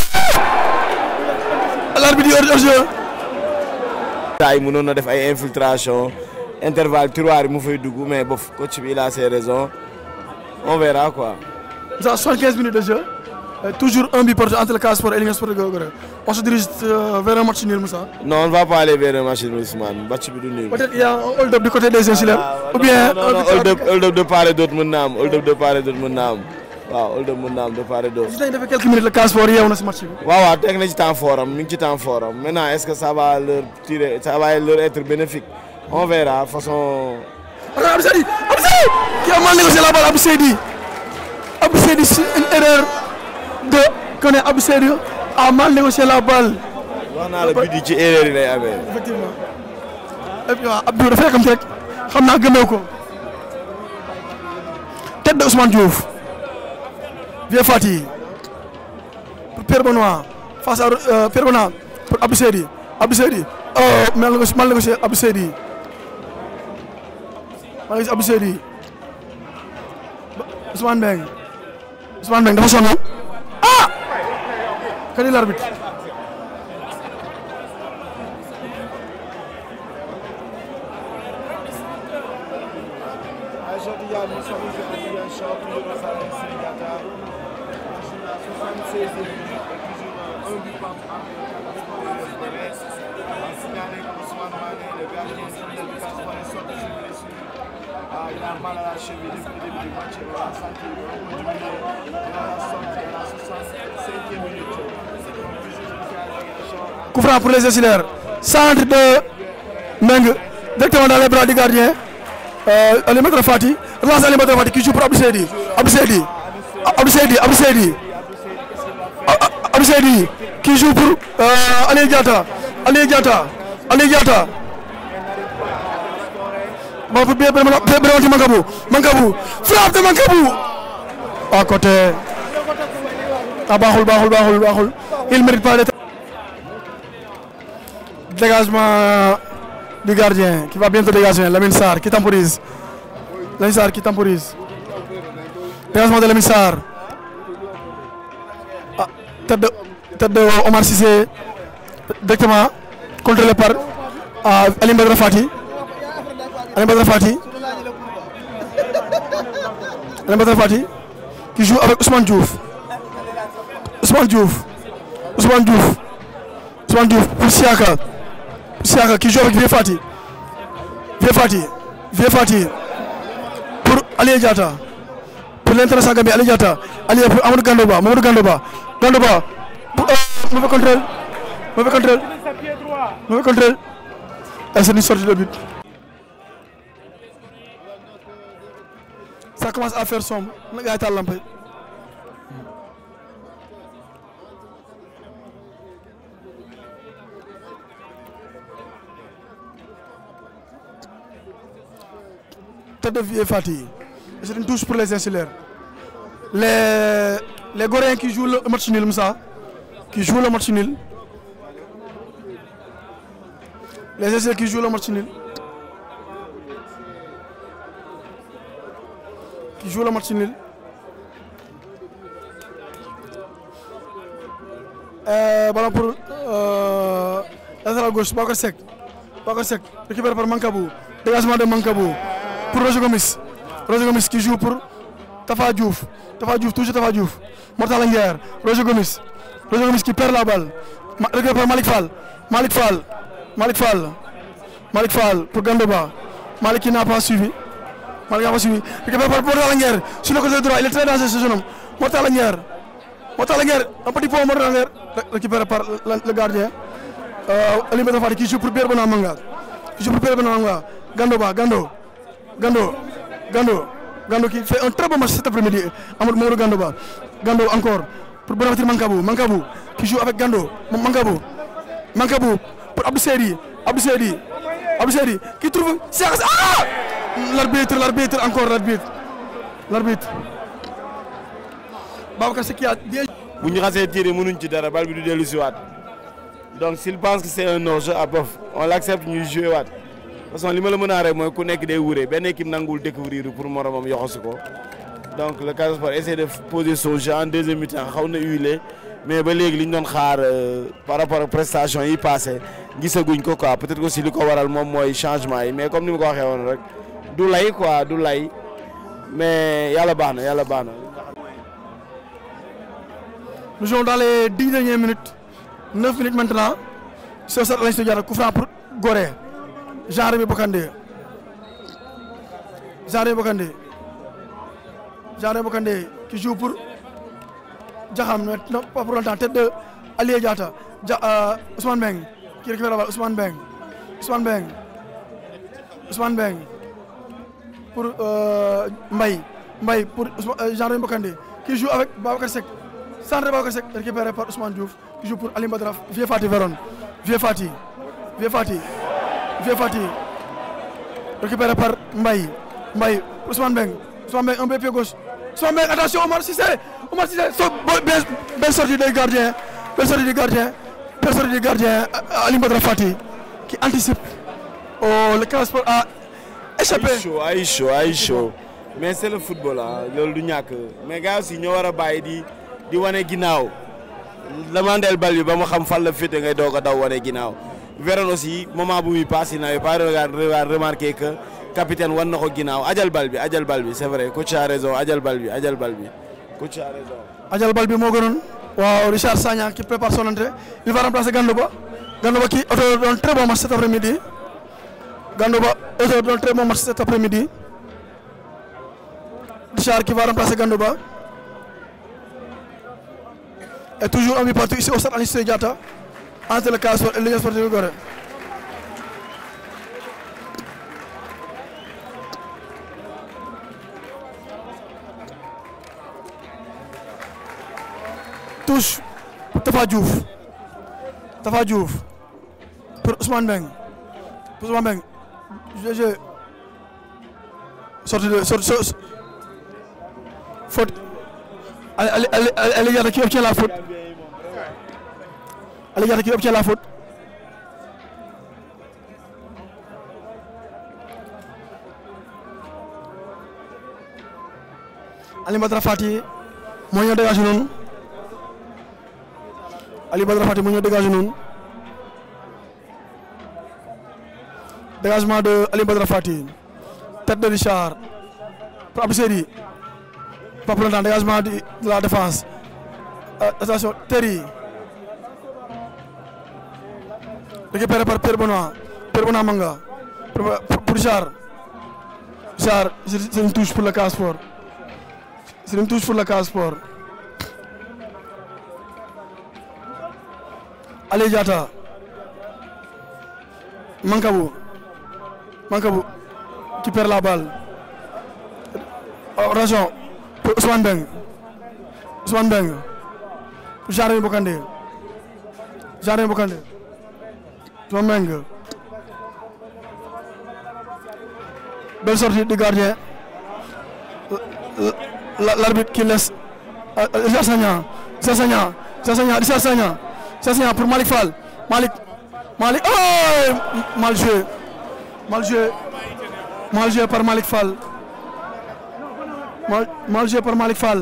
L'arbitre di hors-jeu. Tay mënoon na def ay infiltration. Intervalle tiroir mu fay dugg mais bof coach bi il a ses raisons. On verra quoi. Ça soixante-quinze minutes de jeu. Euh, toujours un but porté entre le Casa Sport et l'Union Sportive de Gorée. On se dirige euh, vers un match nul, Moussa. Non, on ne va pas aller vers un match nul, Ousmane. Match bi du nul. Peut-être il y a un hold-up du côté des insulaires. Ah, ou non, bien non, non, hold-up hold-up de part et d'autre mën na am. Hold-up de part et d'autre mën na am. Waaw, hold-up mën na am de part et d'autre. Gis nañ dafa quelques minutes le Casa Sport yeewu na si match bi. Waaw waaw teg na ci temps fort am, mi ngi ci temps fort am. Maintenant, est-ce que ça va leur tirer, ça va leur être bénéfique? On verra façon. Abdou Seydi, Abdou Seydi qui a mal négocié la balle, Abdou Seydi. Abdou Seydi, c'est une erreur de connaître Abdou Seydi a mal négocié la balle. Wax naa la but yi ci erreur yi lay amee. Effectivement. Et puis waaw Abdou dafa yàkkamti rek xam naa gëmee ko. Tête de Ousmane Diouf. Vieux Fati. Pour Pierre Benoît. Face à euh, Pierre Benoît pour Abdou Seydi. Abdou Seydi. Oh mal négocié mal négocié Abdou Seydi. Mal négocié Abdou Seydi. Ousmane Mbengue. Ousmane Mbengue dafa sonn. Ah! Quel est l'arbitre? Il a mal à la cheville depuis le début du match. Il a senti un peu diminué. Il a sorti à la soixante-cinquième minute. Coup franc pour les insulaires. Centre de Mbengue directement dans les bras du gardien. Euh, Alimatou Fati. Relance Alimatou Fati qui joue pour Abdou Seydi. Abdou Seydi. Abdou Seydi. Abdou Seydi. Abdou Seydi qui joue pour euh, Ali Diatta. Ali Diatta. Ali Diatta. Bon pour bien Béréwanti Mankabou. Mankabou. Frappe de Mankabou. À côté. Ah baaxul baaxul baaxul baaxul. Il mérite pas d'être. Dégagement du gardien qui va bientôt dégager. Lamine Sarr qui temporise. Lamine Sarr qui temporise. Dégagement de Lamine Sarr. Ah, tête de, tête de Omar Cissé directement contrôlé par ah, Alim Badra Fati. Alim Badra Fati. Alim Badra Fati qui joue avec Ousmane Diouf. Ousmane Diouf. Ousmane Diouf. Ousmane Diouf pour Siaka. Siaka qui joue avec Vieux Fati. Vieux Fati. Vieux Fati pour Ali Diata. Pour l'intéressant Gambie, Ali Diata. Ali pour Amadou Gandoba. Mamadou Gandoba. Gandoba pour euh, mauvais contrôle. Mauvais contrôle. Mauvais contrôle. Et c'est une sortie de but. Ça commence à faire sombre. Le gars est à l'empêche. Tête de Vieux Fati. C'est une touche pour les insulaires. Les, les Goréens qui jouent le match nul, Moussa, qui jouent le match nul. Les insulaires qui jouent le match nul. Qui jouent le match nul. Euh, voilà pour euh, la gauche, Bakar Sek. Bakar Sek, récupéré par Mankabou. Dégagement de Mankabou. Pour Roger Gomis. Roger Gomis qui joue pour Tafa Diouf. Tafa Diouf, toujours Tafa Diouf. Mortal Nguer. Roger Gomis. Roger Gomis qui perd la balle. Récupéré par Malik Fall. Malik Fall. Malik Fall. Malik Fall pour Gandoba. Malik qui n'a pas suivi. Malik n'a pas suivi. Récupéré par Mortal Nguer. Sur le côté droit, il est très dangereux ce jeune homme. Mortal Nguer. Mortal Nguer. Un petit point Mortal Nguer. Récupéré par le gardien. Euh, Ali Medafati qui joue pour Pierre Benamanga. Qui joue pour Pierre Benamanga. Gandoba. Gando. Gando, Gando, Gando qui fait un très bon match cet après-midi. Amadou Mamadou Gandoba. Gando encore pour Bonaventure Mankabou. Mankabou qui joue avec Gando. Mankabou. Mankabou pour Abdou Seydi. Abdou Seydi. Abdou Seydi qui trouve. Ah! L'arbitre, l'arbitre, encore l'arbitre. L'arbitre. Babacar c'est qui a bien. Bu ñu xasee tiré mënuñ ci dara bal bi du dellu si waat donc s'il pense que c'est un hors-jeu à bof on l'accepte ñuy jouer waat. Parce que li ma la mën a rek mooy ku nekk day wure benn équipe nanguwul découvrir pour moromam yoxosu ko donc le Casa Sport essaie de poser son jeu en deuxième mi-temps xaw na huilé mais ba léegi li ñu doon xaar par rapport ak prestation yi passé gisaguñ ko quoi peut-être aussi li ko waral moom mooy changement yi mais comme ni ma ko waxee woon rek du lay quoi du lay mais yàlla baax na yàlla baax na. Nous jouons dans les dix dernières minutes neuf minutes maintenant sur cette ligne de coup franc pour Gorée. Jean-Rémy Bokandé. Jean-Rémy Bokandé. Jean-Rémy Bokandé qui joue pour Diakham, non pas pour longtemps, tête de Ali Diata. Euh, Ousmane Beng qui récupère la balle. Ousmane Beng. Ousmane Beng. Ousmane Beng pour euh, Mbaye. Mbaye pour euh, Jean-Rémy Bokandé qui joue avec Babacar Seck. Centre Babacar Seck récupéré par Ousmane Diouf qui joue pour Alim Badra. Vieux Fati Véron. Vieux Fati. Vieux Fati. Vieux Fati récupéré par Mbaye. Mbaye, Ousmane Beng. Ousmane Beng, un peu pied gauche. Ousmane Beng, attention, Omar Cissé. Omar Cissé, belle, belle sortie du gardien. Belle sortie du gardien. Belle sortie du gardien. Alim Badra Fati qui anticipe. Oh, le Casa Sport a échappé. Aïcho, Aïcho, Aïcho. Mais c'est le football, hein. Le du ñàkk. Mais gars aussi ñoo war a bàyyi di di wane ginnaaw. Demandel bal bi ba mu xam fan la féete ngay doog a daw wane ginnaaw. Véron aussi moment bu muy passe il n'avait pas remarqué que capitaine wan na ko ginnaaw ajal bal bi ajal bal bi c'est vrai coach a raison ajal bal bi ajal bal bi coach a raison. ajal bal bi moo gënoon waaw Richard Sagna qui prépare son entrée il va remplacer Gandoba Gandoba qui auto un très bon match cet après-midi Gandoba auto un très bon match cet après-midi Richard qui va remplacer Gandoba et toujours un but partout ici au stade Aline Sitoé Diatta entre le Casa Sport et l'Union Sportive de Gorée. Touche pour Tafa Diouf. Tafa Diouf pour Ousmane Beng. Pour Ousmane Beng. Je, je... Sortie de... Sortie, sortie. Faute. Allez, allez, allez, allez, allez, qui obtient la faute. Allez, qui obtient la faute. Alioune Badara Fati moo ñëw dégagé noonu Alioune Badara Fati moo ñëw dégagé noonu dégagement de Alioune Badara Fati tête de Richard pour Abdou Seydi pas pour longtemps dégagement de la défense euh, attention Terry récupéré par Pierre Benoît Pierre Benoît Manga pour, pour, pour Richard Richard c'est une touche pour le Casa Sport c'est une touche pour le Casa Sport Ali Diatta Mankabou Mankabou qui perd la balle attention pour Ousmane Beng Ousmane Beng pour Jean-Rémy Bocandé Jean-Rémy Bocandé Ousmane Beng belle sortie du gardien l'arbitre qui laisse Richard Sagna Richard Sagna Richard Sagna Richard Sagna Richard Sagna pour Malick Fall Malick Malick oh mal joué mal joué mal joué par Malick Fall mal mal joué par Malick Fall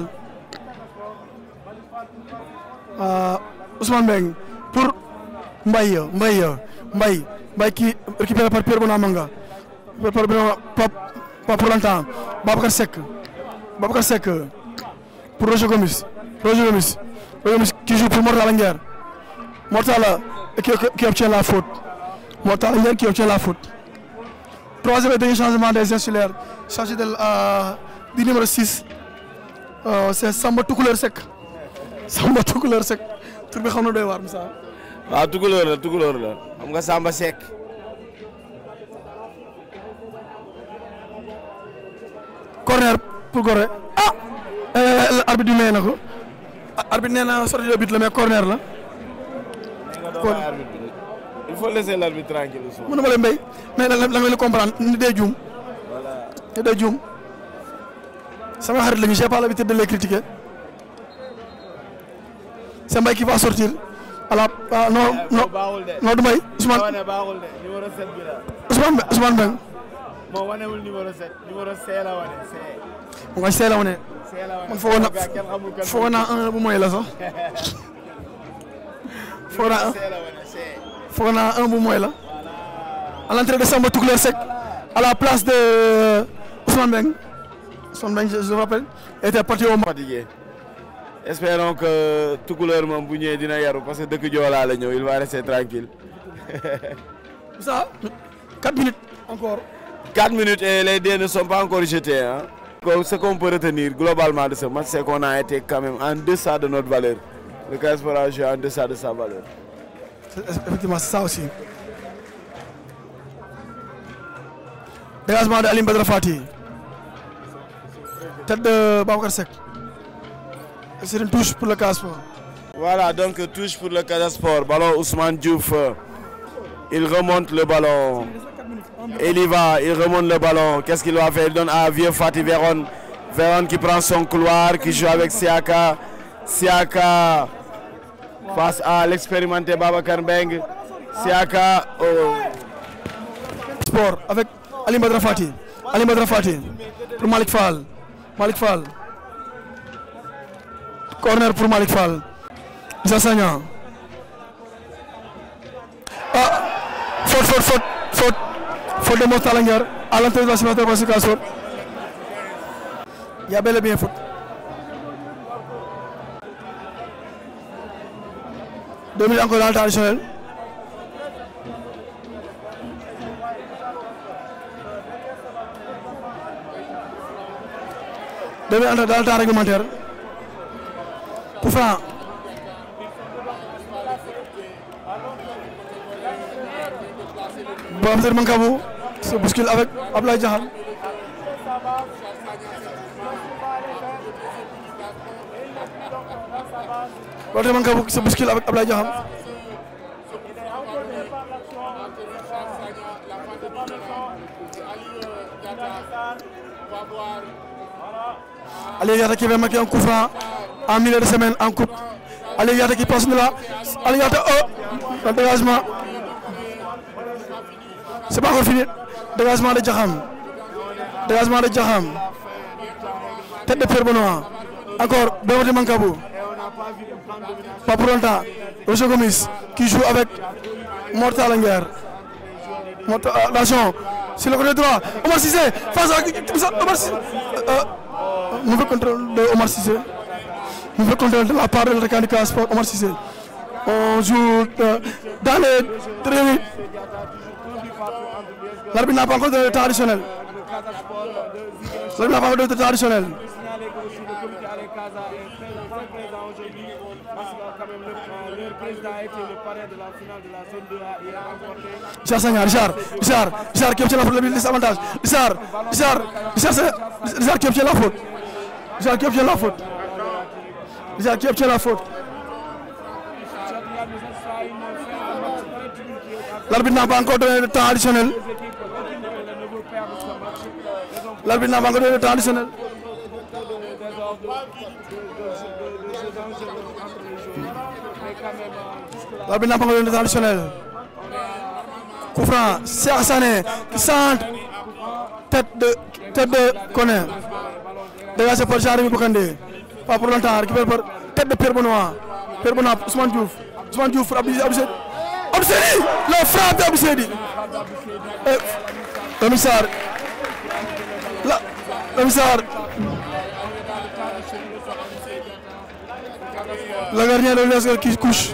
euh, Ousmane Beng pour Mbaye Mbaye Mbaye Mbaye qui récupéré par Pierre Benoît Manga par pas pas pour longtemps Babacar Seck Babacar Seck pour Roger Gomis Roger Gomis Roger Gomis qui joue pour Mortala Nguer Mortala qui, qui obtient la faute Mortala Nguer qui obtient la faute troisième et dernier changement des insulaires chargé de euh, du numéro six euh, c'est Samba Toucouleur Seck Samba Toucouleur Seck tur bi xam na doy waar Moussa waaw Toucouleur la Toucouleur la xam nga Samba Seck corner pour Gorée ah arbitre bi may na ko arbitre nee na sortie de but la mais corner la. il faut laisser l'arbitre tranquille. mën na ma leen béy mais nag la nga comprendre ni day juum. voilà ni day juum sama xarit la ñu j'ai pas l'habitude de les critiquer c'est Mbaye qui va sortir à la ah, non non non du Mbaye Ousmane Ousmane Ousmane Mbengue. moo wanewul numéro sept numéro C la wane C. mooy C la wane. man foogoon na foogoon naa un bu mooy la sax. foogoon naa un foogoon naa un bu mooy la. à l'entrée de Samba Toucouleur Seck à la place de Ousmane Mbengue. Ousmane Mbengue je me rappelle était parti au fatigué. Espérons que Toucouleur moom bu ñëwee dina yaru parce que dëkk Joola la ñëw il va rester tranquille. ça quatre minutes encore. quatre minutes et les dés ne sont pas encore jetés. Hein. Ce qu'on peut retenir globalement de ce match, c'est qu'on a été quand même en deçà de notre valeur. Le Casa Sport a joué en deçà de sa valeur. Effectivement, c'est ça aussi. Dégagement de Alioune Badara Fati. Tête de Babacar Seck. C'est une touche pour le Casa Sport. Voilà, donc touche pour le Casa Sport. Ballon Ousmane Diouf. Il remonte le ballon. Il y va, il remonte le ballon. Qu'est-ce qu'il va faire? Il donne à Vieux Fatih Véron. Véron qui prend son couloir, qui joue avec Siaka. Siaka face à l'expérimenté Babacar Mbengue. Siaka au sport avec Alioune Badara Fati. Alioune Badara Fati pour Malick Fall. Malick Fall. Corner pour Malick Fall. Issa Sagna. Ah, faute, faute, faute, faute. Faute de Mortala Nguer à l'entrée de la cimenterie par Casa Sport. Il y a bel et bien faute. Deux minutes encore dans le temps additionnel. Deux minutes dans le temps réglementaire. Coup franc. Bamser Mankabou se bouscule avec Ablaye Diakhal. Bamser Mankabou se bouscule avec Ablaye Diakhal. Aliou Diatta qui va marquer un coup franc en milieu de semaine en coupe. Aliou Diatta qui passe de là. Aliou Diatta oh le dégagement. C'est pas encore fini. Dégagement de Diakham. Dégagement de Diakham. tête de Pierre Benoît. Encore Bémoté Mankabou. Pas pour longtemps. Roger Gomis qui joue avec Mortal Langer. Attention, sur le côté droit. Omar Cissé face à Omar Cissé. Euh, mauvais contrôle de Omar Cissé. Mauvais contrôle de la part de l'attaquant du Casa Sport, Omar Cissé. On joue euh, dans les très vite. L'arbitre n'a pas encore de temps additionnel. L'arbitre n'a pas encore de temps additionnel. Richard Sagna, Richard, Richard, Richard qui obtient la faute, le désavantage. Richard, Richard, Richard, Richard qui obtient la faute. Richard qui obtient la faute. Richard qui obtient la faute. L'arbitre n'a pas encore donné de temps additionnel. L'arbitre n'a pas encore donné de temps additionnel. L'arbitre n'a pas encore donné de temps additionnel. Coup franc, Cheikh Sané qui centre. Tête de, tête de Koné. Dégagé par Jean-Rémy Bokandé. Pas pour longtemps, récupéré par tête de Pierre Benoît. Pierre Benoît, Ousmane Diouf. Ousmane Diouf, Abdou Seydi. Abdou Seydi, la frappe d'Abdou Seydi. Lamine Sarr. La, Lamine Sarr. Le gardien de l'U S G qui couche.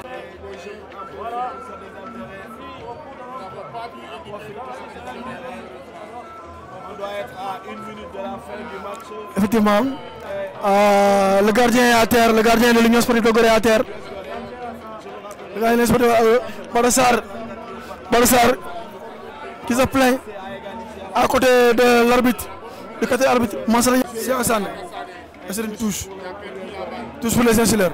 Effectivement, euh, le gardien est à terre, le gardien de l'Union Sportive de Gorée est à terre. Le gardien de l'Union Sportive de Badassar, Badassar qui se plaint à côté de l'arbitre, du côté de l'arbitre, Mansala Cheikh Hassan. C'est une touche, touche pour les insulaires.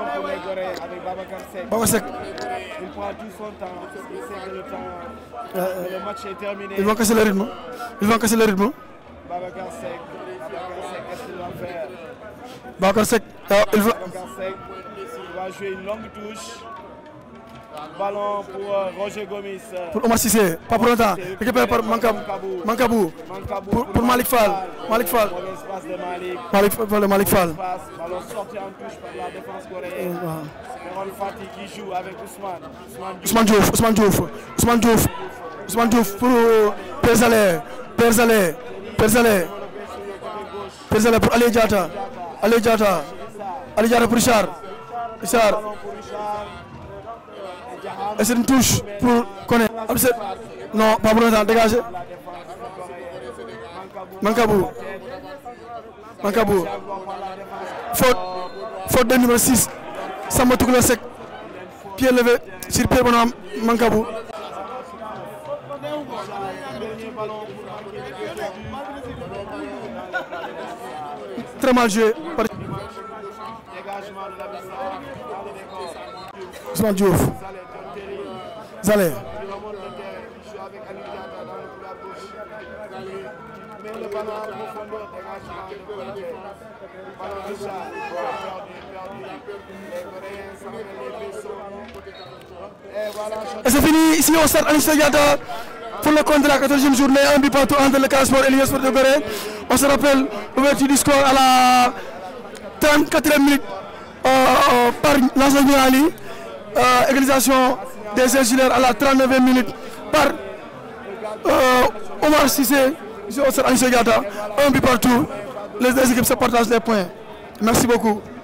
Babacar Seck. Il prend tout son temps, il sait que le temps, euh, le match est terminé. Ils vont casser le rythme, ils vont casser le rythme. Babacar Seck, Babacar Seck, qu'est-ce qu'il va faire? Babacar Seck, euh, il va... Babacar Seck, il va jouer une longue touche. Ballon pour euh, Roger Gomis. Pour Omar Cissé, pas pour longtemps. Récupéré par Mankabou. Mankabou. Pour, pour Malik Fall. Malik Fall. Malik Fall. Malik Fall. Ballon sorti en touche par la défense coréenne. Meron Fati qui joue avec Ousmane. Ousmane Diouf. Ousmane Diouf. Ousmane Diouf. Ousmane Diouf pour Père Zalé. Père Zalé. Père Zalé. Père Zalé pour Ali Diata. Ali Diata. Ali Diata pour Richard. Richard. Et c'est une touche pour Koné. Non, pas pour longtemps, dégagé. Mankabou. Mankabou. Faute. Faute de numéro six. Samba Toukoula Seck. Pied levé sur Pierre Benoît Mankabou. Très mal joué. Ousmane Diouf. Zalé. Et c'est fini ici au stade Aline Sitoé Diatta pour le compte de la quatorzième journée, un but partout entre le Casa Sport et l'Union Sportive de Gorée. On se rappelle l'ouverture du score à la trente-quatrième minute euh, par l'enseignant Ali. Euh, égalisation des insulaires à la trente-neuvième minute par euh, Omar Cissé ici au stade Aline Sitoé Diatta. Un but partout. Les deux équipes se partagent les points. Merci beaucoup.